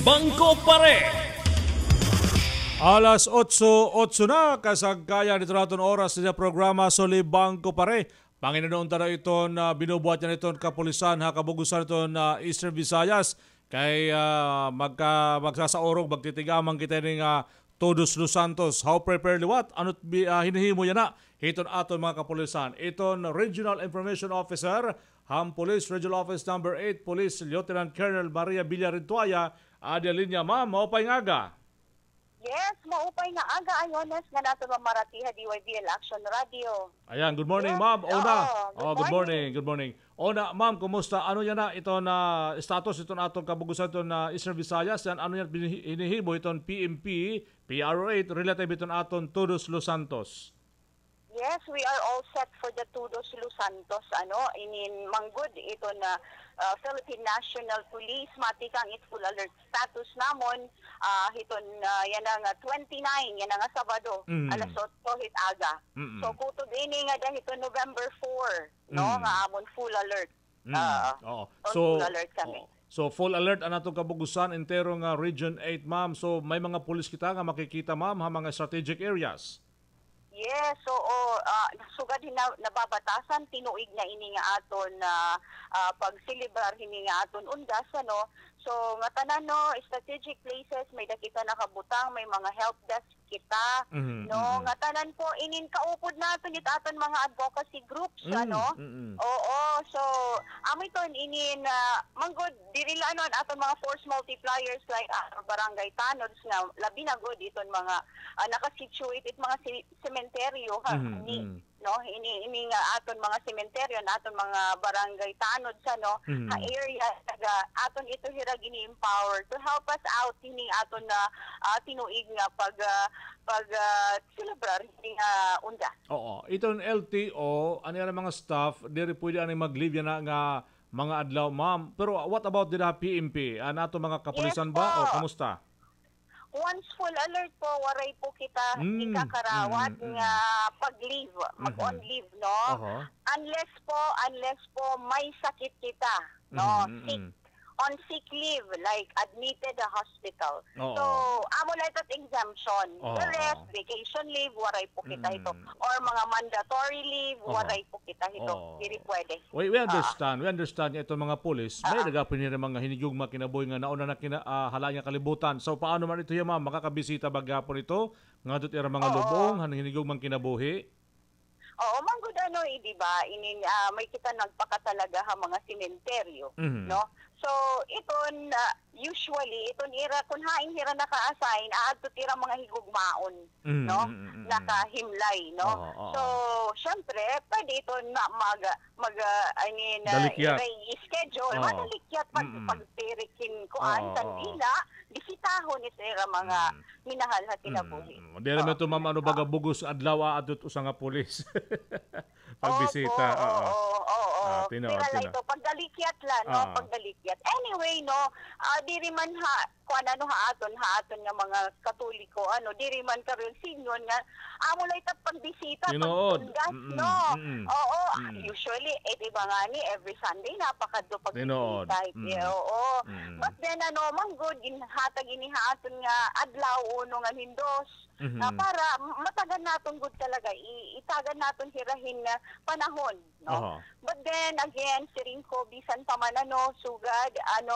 Alas 8:08 na, kasagkaya nito natin oras sa programa Sulibangko Pare. Panginoon tara ito na binubuhat niya nito kapulisan, kabugusan ito na Eastern Visayas. Kay magsasaorog, magtitigamang kita ng Todos Los Santos. How prepared liwat? Ano't hinihimo yan na? Iton aton mga kapulisan. Iton Regional Information Officer, Police Regional Office Number 8, Police Lieutenant Colonel Maria Villarintuaya, Adia Linya. Ma'am, maupay nga aga. Yes, maupay na aga ayones nga nato mamaratiha DYBL Action Radio. Ayan, good morning, yes, ma'am. Good morning. Ona, ma'am, kumusta? Ano yan na ito na status ito na atong kabugusan ito na Eastern Visayas? Yan, ano yan hinihimo itong PMP, PRO8 relative ito na atong Todos Los Santos? Yes, we are all set for the Todos Los Santos. Manggod ito na Philippine National Police, matikang it full alert status namon. Hiton yan nga 29, yan nga Sabado, alas 8 hit aga. So kutob ini nga dahil ito November 4, no, nga amon full alert. Full alert kami. So full alert ang atong kabugusan entero nga Region 8, ma'am. So may mga pulis kita nga makikita, ma'am, ha, mga strategic areas. Yes, so sugad nababatasan tinuig na ini nga aton pagsilibrar hini nga aton undas ano. So nga tanan no strategic places may dakita nakabutang, may mga help desk kita no nga tanan po inin kaupod naton it aton mga advocacy groups ano. Oo, so amoy ton inin manggod diri lang aton mga force multipliers like barangay tanods nga labi na good iton mga nakasituate it mga cementerio no, ini nga aton mga sementeryo, aton mga barangay tanod sa no, ha area taga aton ito hira gini-empower to help us out ini aton na tinuig nga pag celebrar ini unda. Oo, itong LTO ani ra mga staff diri pwede ani mag-leave na nga mga adlaw, ma'am. Pero what about the PMP? Ato mga kapulisan ba o kamusta? Once full alert po, waray po kita ikakarawat nga pag-leave, mag-on leave, no? Unless po may sakit kita, no? Sick. On sick leave, like admitted a hospital. So, amo lang ito't exemption. The rest, vacation leave, waray po kita ito. Or mga mandatory leave, waray po kita ito. Hindi pwede. We understand. We understand itong mga pulis. May nagapin nila mga hinigugma kinabuhi nga nauna na halanya kalibutan. So, paano man ito yung ma'am? Makakabisita ba gapon ito? Nga do't mga lubong, hinigugmang kinabuhi? Oo, manggod di ba? May kita nagpakatalaga ha mga sementeryo, no? So, iton usually iton ira kun haing hira naka-assign aadto tira mga higugmaon, no? Nakahimlay, no? So, syempre, pwede iton i-schedule, madalikyat pagtirikin ko tandila, bisitahon ito mga minahal ha kinabuhi. Dili mo ito ma'am baga bugos adlaw adto usang nga pulis. Pagbisita. Tira ito, pagdalikyat lang, no? Pagdalikyat. Anyway, no, diri man aton nga mga Katoliko, diri man karon sinyon nga, amo lang ito pagbisita, pagtundas, no? Oo, usually, diba nga ni, every Sunday, napakado pagbisita. But then, manggod, hatag inihaton nga, adlaw, uno nga hindos, para matagan natin good talaga, itagan natin hirahin na panahon, no? But then, again, siringko, bisan pa man, sugad,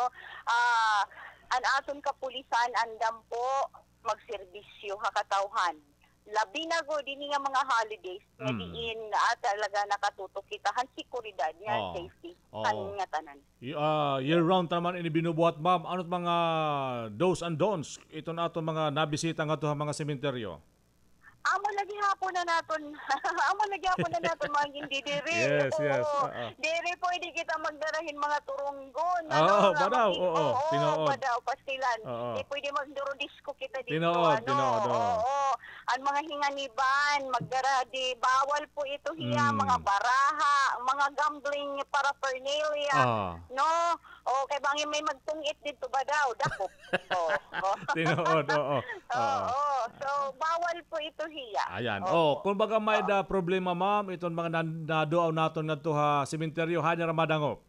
an aton kapulisan, andam po, magserbisyo, hakatauhan. Labi na go, din nga mga holidays, nga diin talaga nakatutok kita, han sikuridad, nga safety, nga tanan. Year-round naman ini binubuhat, ma'am. Ano't mga do's and don'ts? Ito na ato mga nabisita nga ito mga sementeryo. Amo lagi hapon na naton mga hindi diri. Yes. Diri pwede kita magdarahin mga turunggon. Tinood. Pastilan. Di pwede magduro disco kita dito. Tinood. Ang mga hinganiban, magdara di bawal po ito hiya, mga baraha, mga gambling paraphernalia. No? O kay bangin may magtungit dito ba daw? Dakop. Tinood. So bawal po ito hiya. Ayan. Kung baga may problema, ma'am, itong mga naduaw naton ngadto ha sementeryo hanya ramadangop.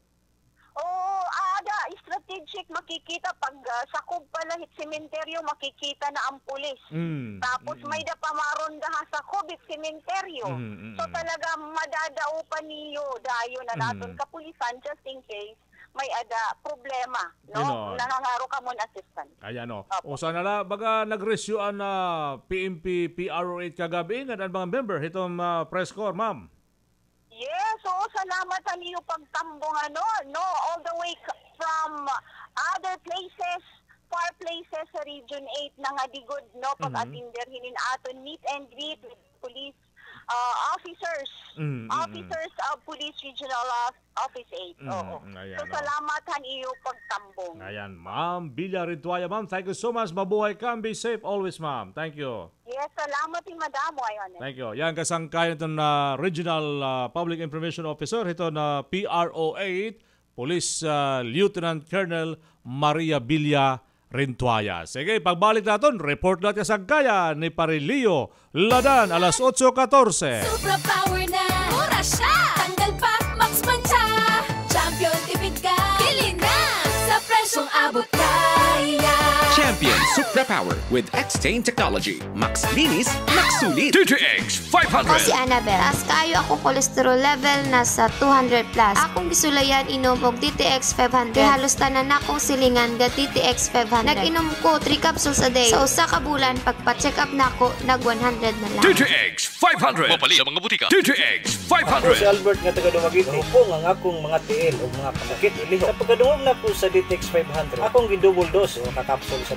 Strategic makikita pag sakop pala hit sementeryo makikita na ang pulis. Tapos may da pamaron da sa COVID sementeryo. So talaga madadao pa niyo dayo na naton kapulisan just in case may ada problema, no? Nangangaro ka mo assistant. Ayan, o sana na baga nag-resuean na PMP PRO8 kagabi nga mga member itong press corps, ma'am. Yes, salamat sa niyo pagtambong no, all the way from other places, far places sa Region 8 na nga digod, no, pag-atinder hinin aton meet and greet with police officers, officers of Police Regional Office 8. So salamat han iyo pagtambong. Ayan, ma'am Bilya Rintwaya, ma'am. Thank you so much. Mabuhay ka. Be safe always, ma'am. Thank you. Yes, salamat din madamo ayon. Thank you. Yan kasangkay itong Regional Public Information Officer ito na PRO8 Police Lieutenant Colonel Maria Bilya Rintwaya. Sige, pagbalik natin, report natin sa kaya ni Parilio Ladan, alas 8:14. Supra power na, mura siya. Tanggal pa, Max Mancha. Champion, tipid ka. Bili na, sa presyong abot kaya. Champion Supra Power with X-Stain Technology. Max linis, max sulit. DTX 500. Ako si Annabel. As kayo ako cholesterol level nasa 200 plus. Akong gisulayan inom og DTX 500. Kaya halos tanan akong silingan ga DTX 500. Nag-inom ko 3 capsules a day. Sa usa ka bulan, pagpa-check up nako, nag 100 na lang. DTX 500. Mapali sa mga butika. DTX 500. Ako si Albert nga taga-Dumaguete. Hupong ang akong mga tiil o mga kamakit. Sa pagkadungog na ko sa DTX 500, akong gidouble dose o kakapsule sa buntag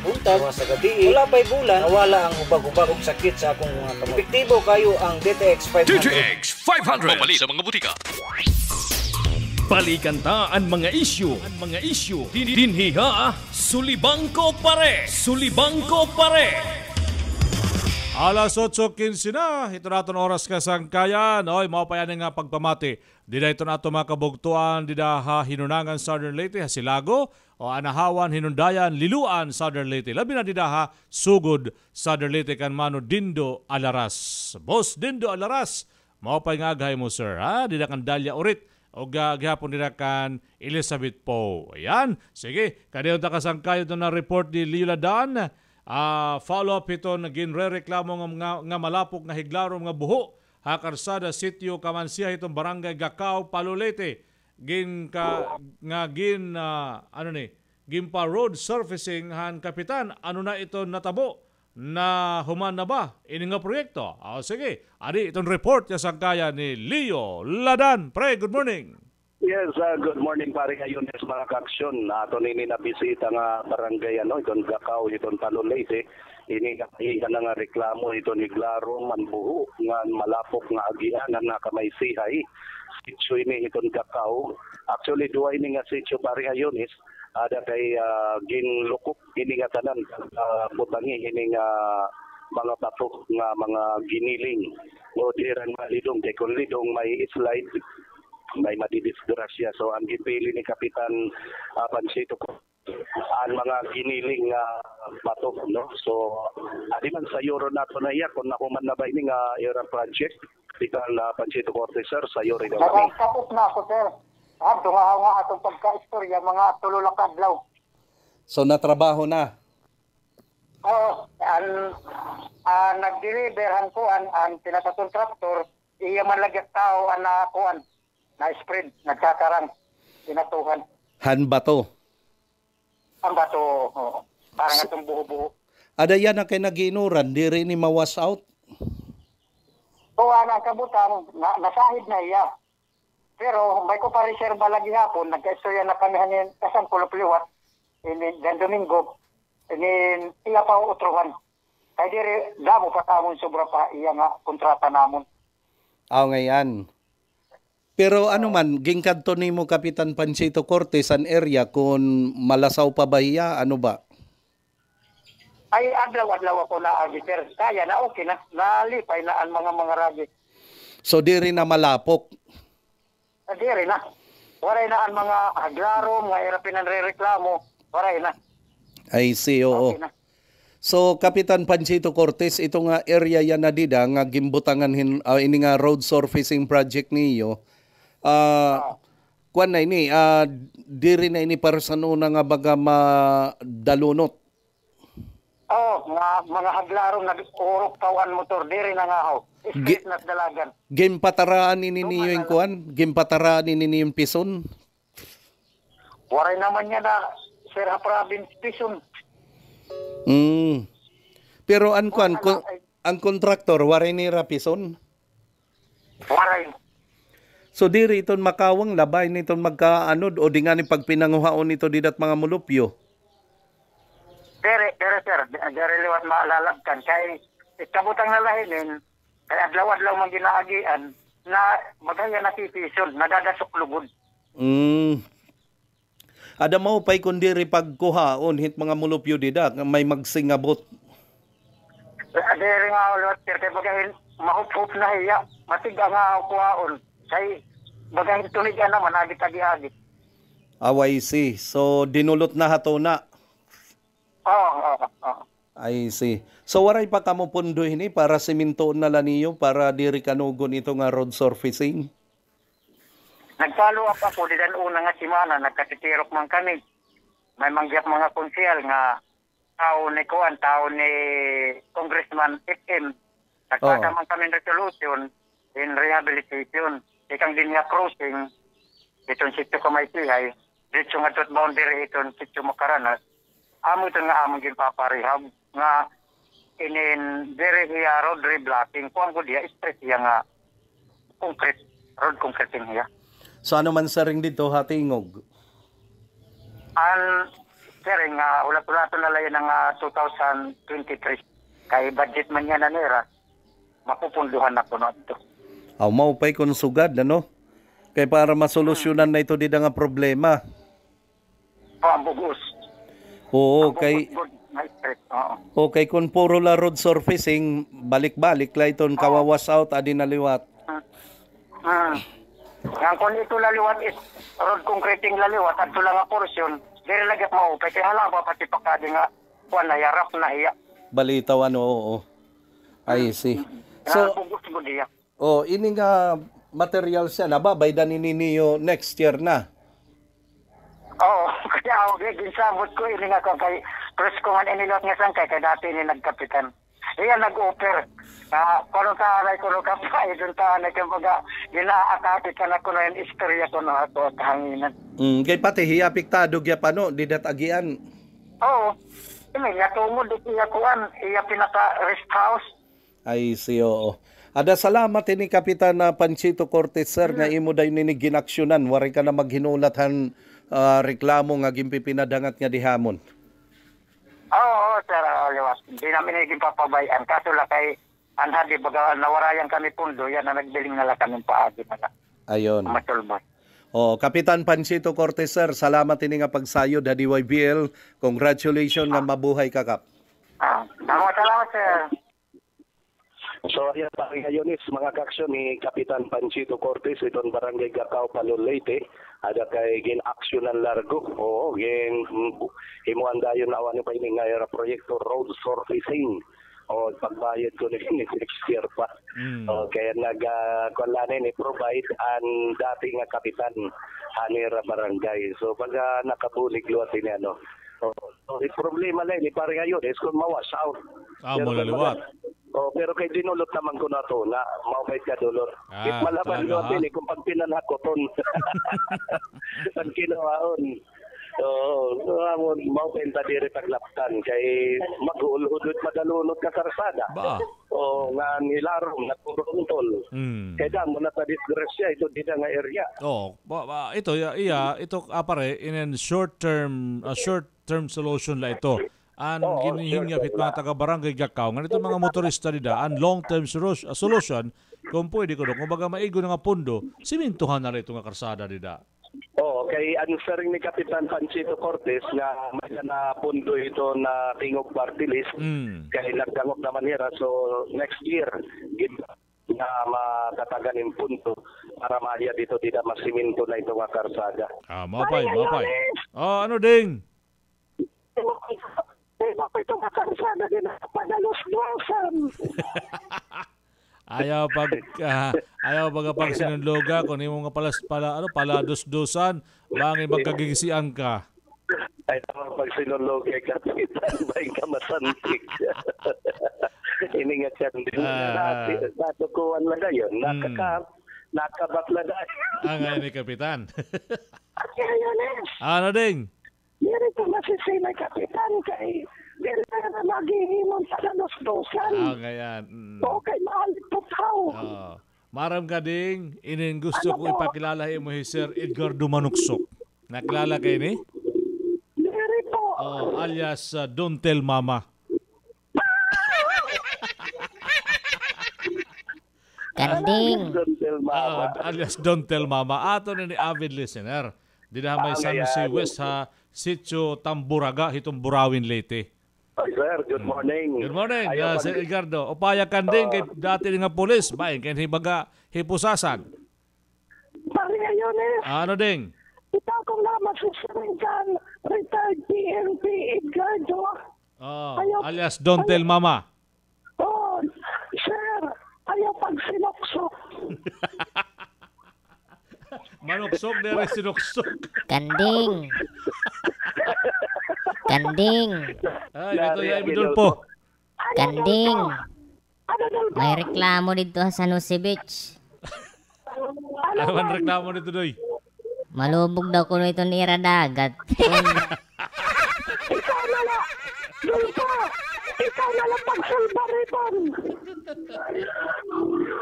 duha sa gabi. Wala pa'y bulan, nawala ang ubag-ubag ug sakit sa akong mga kamot. Epektibo kayo ang DTX 500. DTX 500. Mabali sa mga butika. Balikan ta ang mga isyu. Dinhiha, Sulibangko Pare. Sulibangko Pare. Alas 8:15 na, ito natin oras kasangkayan. Oy, mao pa yan nga pagpamati. Dida ito na ito mga kabugtuan, dida ha Hinunangan, Southern Leyte, Hasilago, o Anahawan, Hinundayan, Liluan, Southern Leyte. Labi na dida ha Sugod, Southern Leyte, kan mano Dindo Alaras. Boss Dindo Alaras, mao pa nga aghay mo sir, ha? Dida kan Dalia Urit, o gihapon dida kan Elizabeth Poe. Ayan, sige, kadayon ta kasangkayan ito na report ni Leo Ladan. Follow-up ito na ginre-reklamo nga malapok nga higlarom nga buho ha karsada sitio Kamansiya itong barangay Gacao, Palolete gin pa road surfacing han kapitan ano na ito natabo na human na ba ini nga proyekto. Sige, adi itong report ya sangkaya ni Leo Ladan. Pre, good morning. Yes, good morning pare ngayon sa mga kaaksyon. Ato nini na bisita nga barangay iton Gacao, iton Palolete. Ini nga reklamo iton higlarom man buho nga malapok nga agian na kamaysihay. Sitio ini iton Gacao. Actually duwa ini nga sitio pare ngayon ada kay ginlukop ini nga tanan butangi ini nga mga bato nga mga giniling. O diran malidong kay kun lidong may slide may madidisgrasya. So ang gipili ni Kapitan Pansito ko ang mga giniling bato, no? So adi man sa euro nato na iya kung nakuman na ba ini nga era project Kapitan Pansito Cortez sir sa euro daw. Nakakapos na ako sir. Tungahaw nga atong pagka-istorya mga tululak adlaw. So natrabaho na? Oo, nag-deliver ko ang pinaka-contractor, iya man lagyat tao na kuan na spread, nagkakarang, pinatuhan. Han bato? Ang bato, parang itong buho-buho. Ada yan na kay nagiinuran, di rin ni mawas out? Oo, ang kabutang, nasahid na iya. Pero may ko pa reserva lagi hapon, nagka-istorya na kami hanin, kasan Pulupliwat, dan Domingo, iya pa utruhan. Kaya diri, damo pa kamon sobra pa iya nga kontrata namon. Ngayon. Pero ano man, gingkadto nimo Kapitan Pansito Cortez an area kung malasaw pa ba iya, ano ba? Ay, adlaw-adlaw ako na agiter. Kaya na okay na, nalipay na ang mga ragi. So di rin na malapok? Di rin na. Waray na ang mga aglarom, nga irapin ang re-reklamo, waray na. I see, oo. Okay na. So, Kapitan Pansito Cortez, ito nga area yan na dida, nga gimbutangan ini nga road surfacing project niyo. Kuan na ini, diri na ini para sa nuna nga baga madalunot. Mga haglarong nag-urok tawan motor, diri na nga ho. Street na dalagan. Gimpataraan ini niyo yung kuan? Gimpataraan ini niyo yung pison? Waray naman niya na, Sir Province Pison. Pero ang kontraktor, waray ni Rapison? Waray. So diri iton makawang labay niton magkaanod o di nga ni pagpinanguhaon nito didat mga mulupyo? Sir, diri liwat maalalagkan kay ikabutang na lahinin kay adlaw-adlaw man ginaagian na magaya na sipison, nadadasok lugod. Ada mo pay kun diri pagkuhaon hit mga mulupyo dida may magsingabot. Diri nga ulit sir kay bagahin mahup-hup na hiya matiga nga kuhaon. Kay bagang tunigan naman, agit-agit. I see. So, dinulot na hato na? Oo. I see. So, waray pa kamo pundo ini para simintoon na lang niyo para diri kanugon ito nga road surfacing? Nag-follow up ako, di dan una nga simana, nagkatitirok man kami. May mangyap mga konsyal nga tao ni Congressman FM. Nagkakaman kami resolution in rehabilitation. Ikang linya crossing, itong sitio Kamaysihay, dito nga dot boundary itong sitio Makaranas, amo ito nga among ginpaparihab, nga inin very hiya road reblocking, kung ang diya, straight hiya nga road concreting hiya. So ano man sa ring dito, hatingog? sir, nga ulat-ulat na lang ng 2023. Kay budget man yan na nira, mapupunduhan ako na ito. Aw mao pay kun sugad ano? Kay para masolusyonan na ito di nga problema. Ang bugos. Oo, kay Oo. okay kung puro la road surfacing, balik-balik la iton kawawas out adi naliwat. Yang kung ito laliwat is road concreting laliwat at lang nga porsyon, diri lagi mo kay halaba pati pakadi nga kuan na yarap na iya. Balitaw ano, oo. I see. So, ini nga material siya, nababay dan niyo next year na. Oo, kaya ako ginsabot ko ini nga kay press ko man inilot nga sangkay kay dati ni nagkapitan. Iya nag-offer. Parang taanay ko ka pa, doon taanay ko baga, ginaakapit ka na ko na yung istorya ko na ako at hanginan. Kay pati hiyapiktado gya pa no, di datagian. Oo. Ini nga tumod, iya kuan, iya pinaka-rest house. Ay siyo. Ada salamat ini Kapitan Panchito Cortez sir nga imo dayon ni ginaksyonan, wari ka na maghinulatan reklamo nga gimpipinadangat nga dihamon. Oo, sir, liwas. Hindi namin naging papabayan. Kaso lang kay anhadi baga nawarayan kami pundo, yan na nagbiling na lang kami paagi na. Ayon. Matulbot. Kapitan Panchito Cortez sir, salamat ini nga pagsayo da DYBL. Congratulations nga mabuhay ka kap. Salamat sir. So ayan pare ngayon mga kaksyon ni Kapitan Panchito Cortez itong Barangay Gacao, Palol, Leyte. Ada kay gin-aksyonan largo. Oo, himuan dayon na awan pa ini nga proyekto road surfacing. O pagbayad ko na next year pa. Kaya nag-kualanin i-provide ang dating nga kapitan Hanira Barangay. So pagka nakabulig luwat ini ano. So problema lang ni pare ngayon is kung mawas out. Malaliwat. Pero kay dinulot naman ko na to na maupay ka dulot. If malaban ko din kung pag pinanhakoton. Pag kinawaon. Maupay ta diri paglaptan kay mag-uulhudot madalunot ka karsada. Nga nilarong naturuntol. Kaya damo na ta disgrasya ito di nga area. Ito apare in a short term solution la ito. Ginihingapit mga taga-barangay Gacao nga nito mga motorista nila ang long-term solution kung pwede ko kung baga maigo nga pundo simintuhan na rin itong karsada nila. Kay answering ni Kapitan Panchito Cortez nga may na pundo ito na tingog party list kay nagdangog naman nila so next year na makatagan yung punto para maaya dito tidak masiminto na ito nga karsada. Mapay. Ano ding? Ito nga karsada din padalos-dosan. Ayaw pag sinunloga kung imo nga palados-dosan bangin magkagigisian ka. Ay naman pag sinunloga kapitan bay ka masantik. Ini nga kan din natukuan lang yun. Nakabakla dahil. Ang ini kapitan. Ano ding? Diri ko masisilay kapitan kay diri na maghihimon sa dalos-dosan. Ganyan. Okay, mahal ito tao. Maram ka ding, gusto ko ipakilala mo si Sir Edgardo Manuksok. Nakilala kayo ni? Diri po. Alias Don't Tell Mama. Kanding. Alias Don't Tell Mama. Ato na ni avid listener. Dinamay San Jose West Sitio Tamburaga, hitong Burawin, Leyte. Sir, good morning. Good morning, Sir Edgardo. Upaya kanding kay dati nga pulis, bayan kay hibaga hipusasan. Pari ngayon Ano ding? Ito kong naman susuringan, retired PNP Edgardo. Alias Don't Tell Mama. Sir, ayaw pag sinuksok. Manuksok na rin sinuksok. Kanding. Ito yung Idolpo. Kanding. May reklamo dito sa San Jose Beach. Ano man reklamo dito, Doy? Malubog daw kuno ito ni Iradagat. Ikaw na lang pagsalba rito.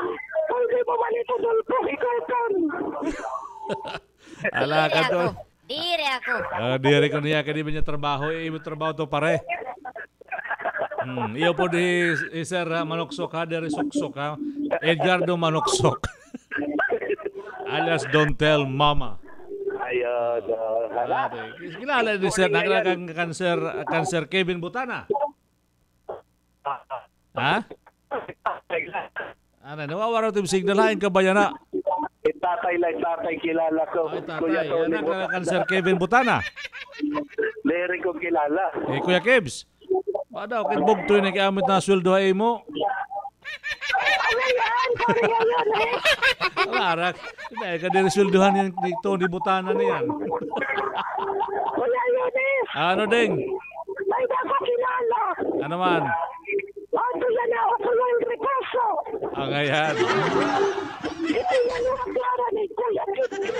Kung di mo man ito dulpo, ikaw ito. Ala ka to. Dire ako. Dire ko niya kani niya trabaho, imo trabaho to pare. Iyo po di Sir Manoksok ha, dari Suksok ha. Edgardo Manoksok. Alias Don't Tell Mama. Ayun. Kilala ni Sir, cancer Kevin Butana. Ha? Ano, nawawaraw tim signal hain ka ba yan na? Tatay kilala ko. Ay, tatay. Anak na cancer Kevin Butana. Leri ko kilala. Kuya Kebs. Badaw, kitbog to yung nakiamit na sweldo ay mo. Alarak. Hindi ka din sweldohan yung dito ni Butana na yan. Kuya Yunis. Ano ding? May ako kilala. Ano man? Ando yan ako sa yung repaso. Ang ayan. Ito yan yung aklara ni Kuya Kebs.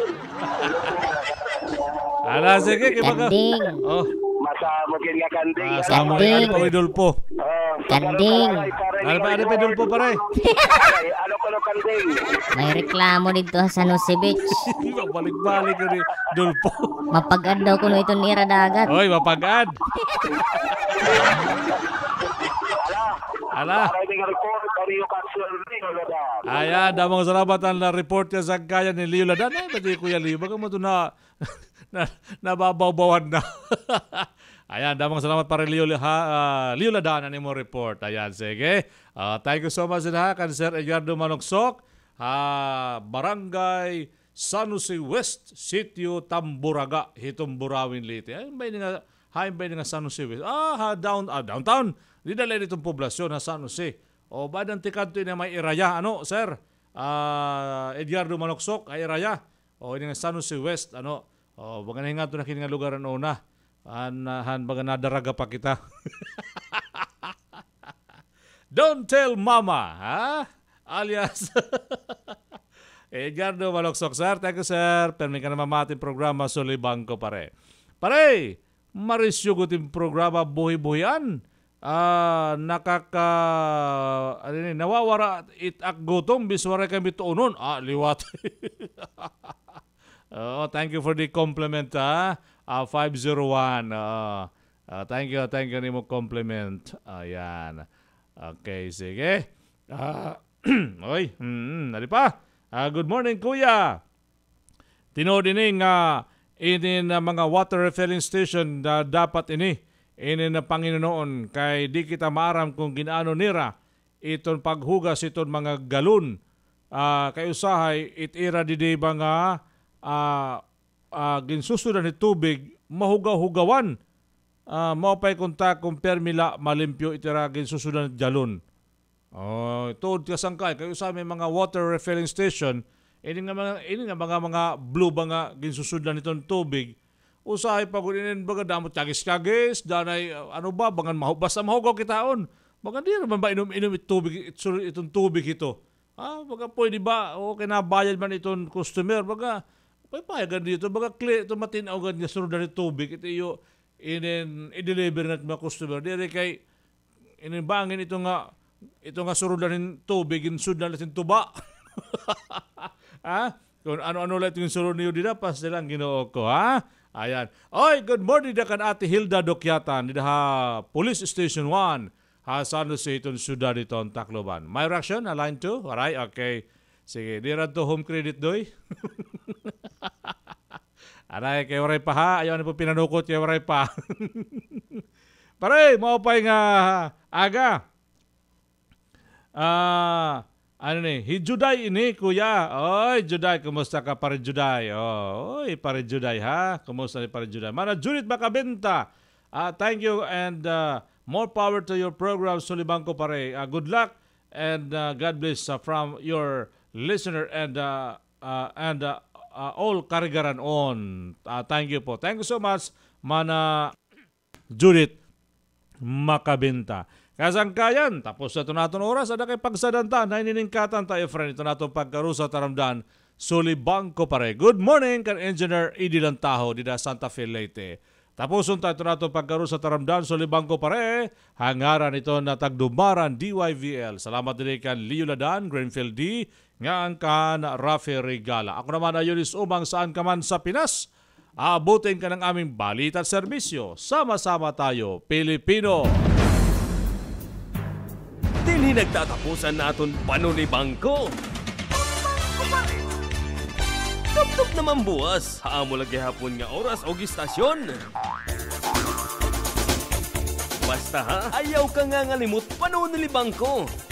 Ala, sige. Kanding. Oh. Masamo kin nga kanding. Masamo kin nga Idolpo. Kanding. Ano pa Idolpo pare? Ano ko kanding? May reklamo dito sa San Jose Beach. Balik-balik ni Idolpo. Mapagad daw kuno ito nira dagat. Oy, mapagad. Ala. Ayan, damang sarabatan na report niya sa kaya ni Leo Ladan. Ay, ba't Kuya Leo? Baka mo ito nababaw-bawan na. Ayan, damang salamat para Leo Ladan na mo report. Ayan, sige. Thank you so much ha, Sir Edgardo Manoksok. Barangay San Jose West, Sitio Tamburaga, Hitong Burawin Leyte. Ay, ba nga San Jose West? Downtown. Di dala itong poblasyon na San Jose. O ba ng tikanto na may iraya? Ano, sir? Edgardo Manoksok, ay iraya. O ini nga San Jose West, ano? O baga na hingato na kini nga lugar na una. Baga nadaraga pa kita. Don't tell mama, ha? Alias. Edgardo Manoksok, sir. Thank you, sir. Permi ka na mamating programa Sulibangko pare. Pare, marisyugutin programa buhi-buhian. Nawawara itak gutom biswara kami tuunon. Liwat. Thank you for the compliment 501. Thank you ni mo compliment. Ayan. Okay, sige. Oy, nari pa. Good morning, kuya. Tinodining ini na mga water refilling station dapat ini na Panginoon kay di kita maaram kung ginaano nira iton paghugas iton mga galon kay usahay itira di ba nga ginsusudan ni tubig mahugaw-hugawan maupay kontak kung permila malimpyo itira ginsusudan ni galon tuod kasangkay kay usahay may mga water refilling station ini nga mga blue ba nga ginsusudan iton tubig usahay pagulinin baga damot kagis-kagis danay ano ba bangan basta mahugaw kitaon baga di naman ba inom itong tubig ito baga pwede ba o kinabayad man itong customer baga payagan dito baga clear ito matinaw gan nga surudan ng tubig ito yung i-deliver natin mga customer dire kay inibangin ito nga surudan ng tubig insudan natin tuba kung ano-ano lang yung surod niyo dito pas nilang ginoo ko ayan. Oy, good morning da kan Ate Hilda Dokyatan di ha Police Station 1 San Jose itong syudad itong Tacloban. My reaction, line 2? Alright, okay. Sige, di to home credit doy. Aray, kay waray pa ha. Ayaw na po pinanukot, kay waray pa. Pare, maupay nga aga. Ano ni? Hijuday ini, kuya. Oy, Juday, kumusta ka pare Juday? Oy, pare Juday ha. Kumusta ni pare Juday? Mana Judith Makabenta. Thank you and more power to your program, Sulibangko pare. Good luck and God bless from your listener and all Karigaran on. Thank you po. Thank you so much, Mana Judith Makabenta. Kasangkayan, tapos na ito natin oras, ada kay pagsadanta, na ininingkatan tayo, friend, ito natin pagkarusa taramdan, Sulibangko pare. Good morning, kan Engineer Idi Lantaho, dida Santa Fe, Leyte. Tapos ito natin pagkarusa taramdan, Sulibangko pare, hangaran ito na tagdumaran, DYVL. Salamat din kan Leo Ladan, Greenfield D, nga ang kan Rafi Regala. Ako naman ay Yulis Umang saan ka man sa Pinas. Abutin ka ng aming balita at serbisyo. Sama-sama tayo, Pilipino. Dinhi nagtatapusan naton panulibangko. Tup-tup naman buwas. Haamo lagi hapon nga oras o istasyon. Basta ha, ayaw ka nga ngalimot panulibangko.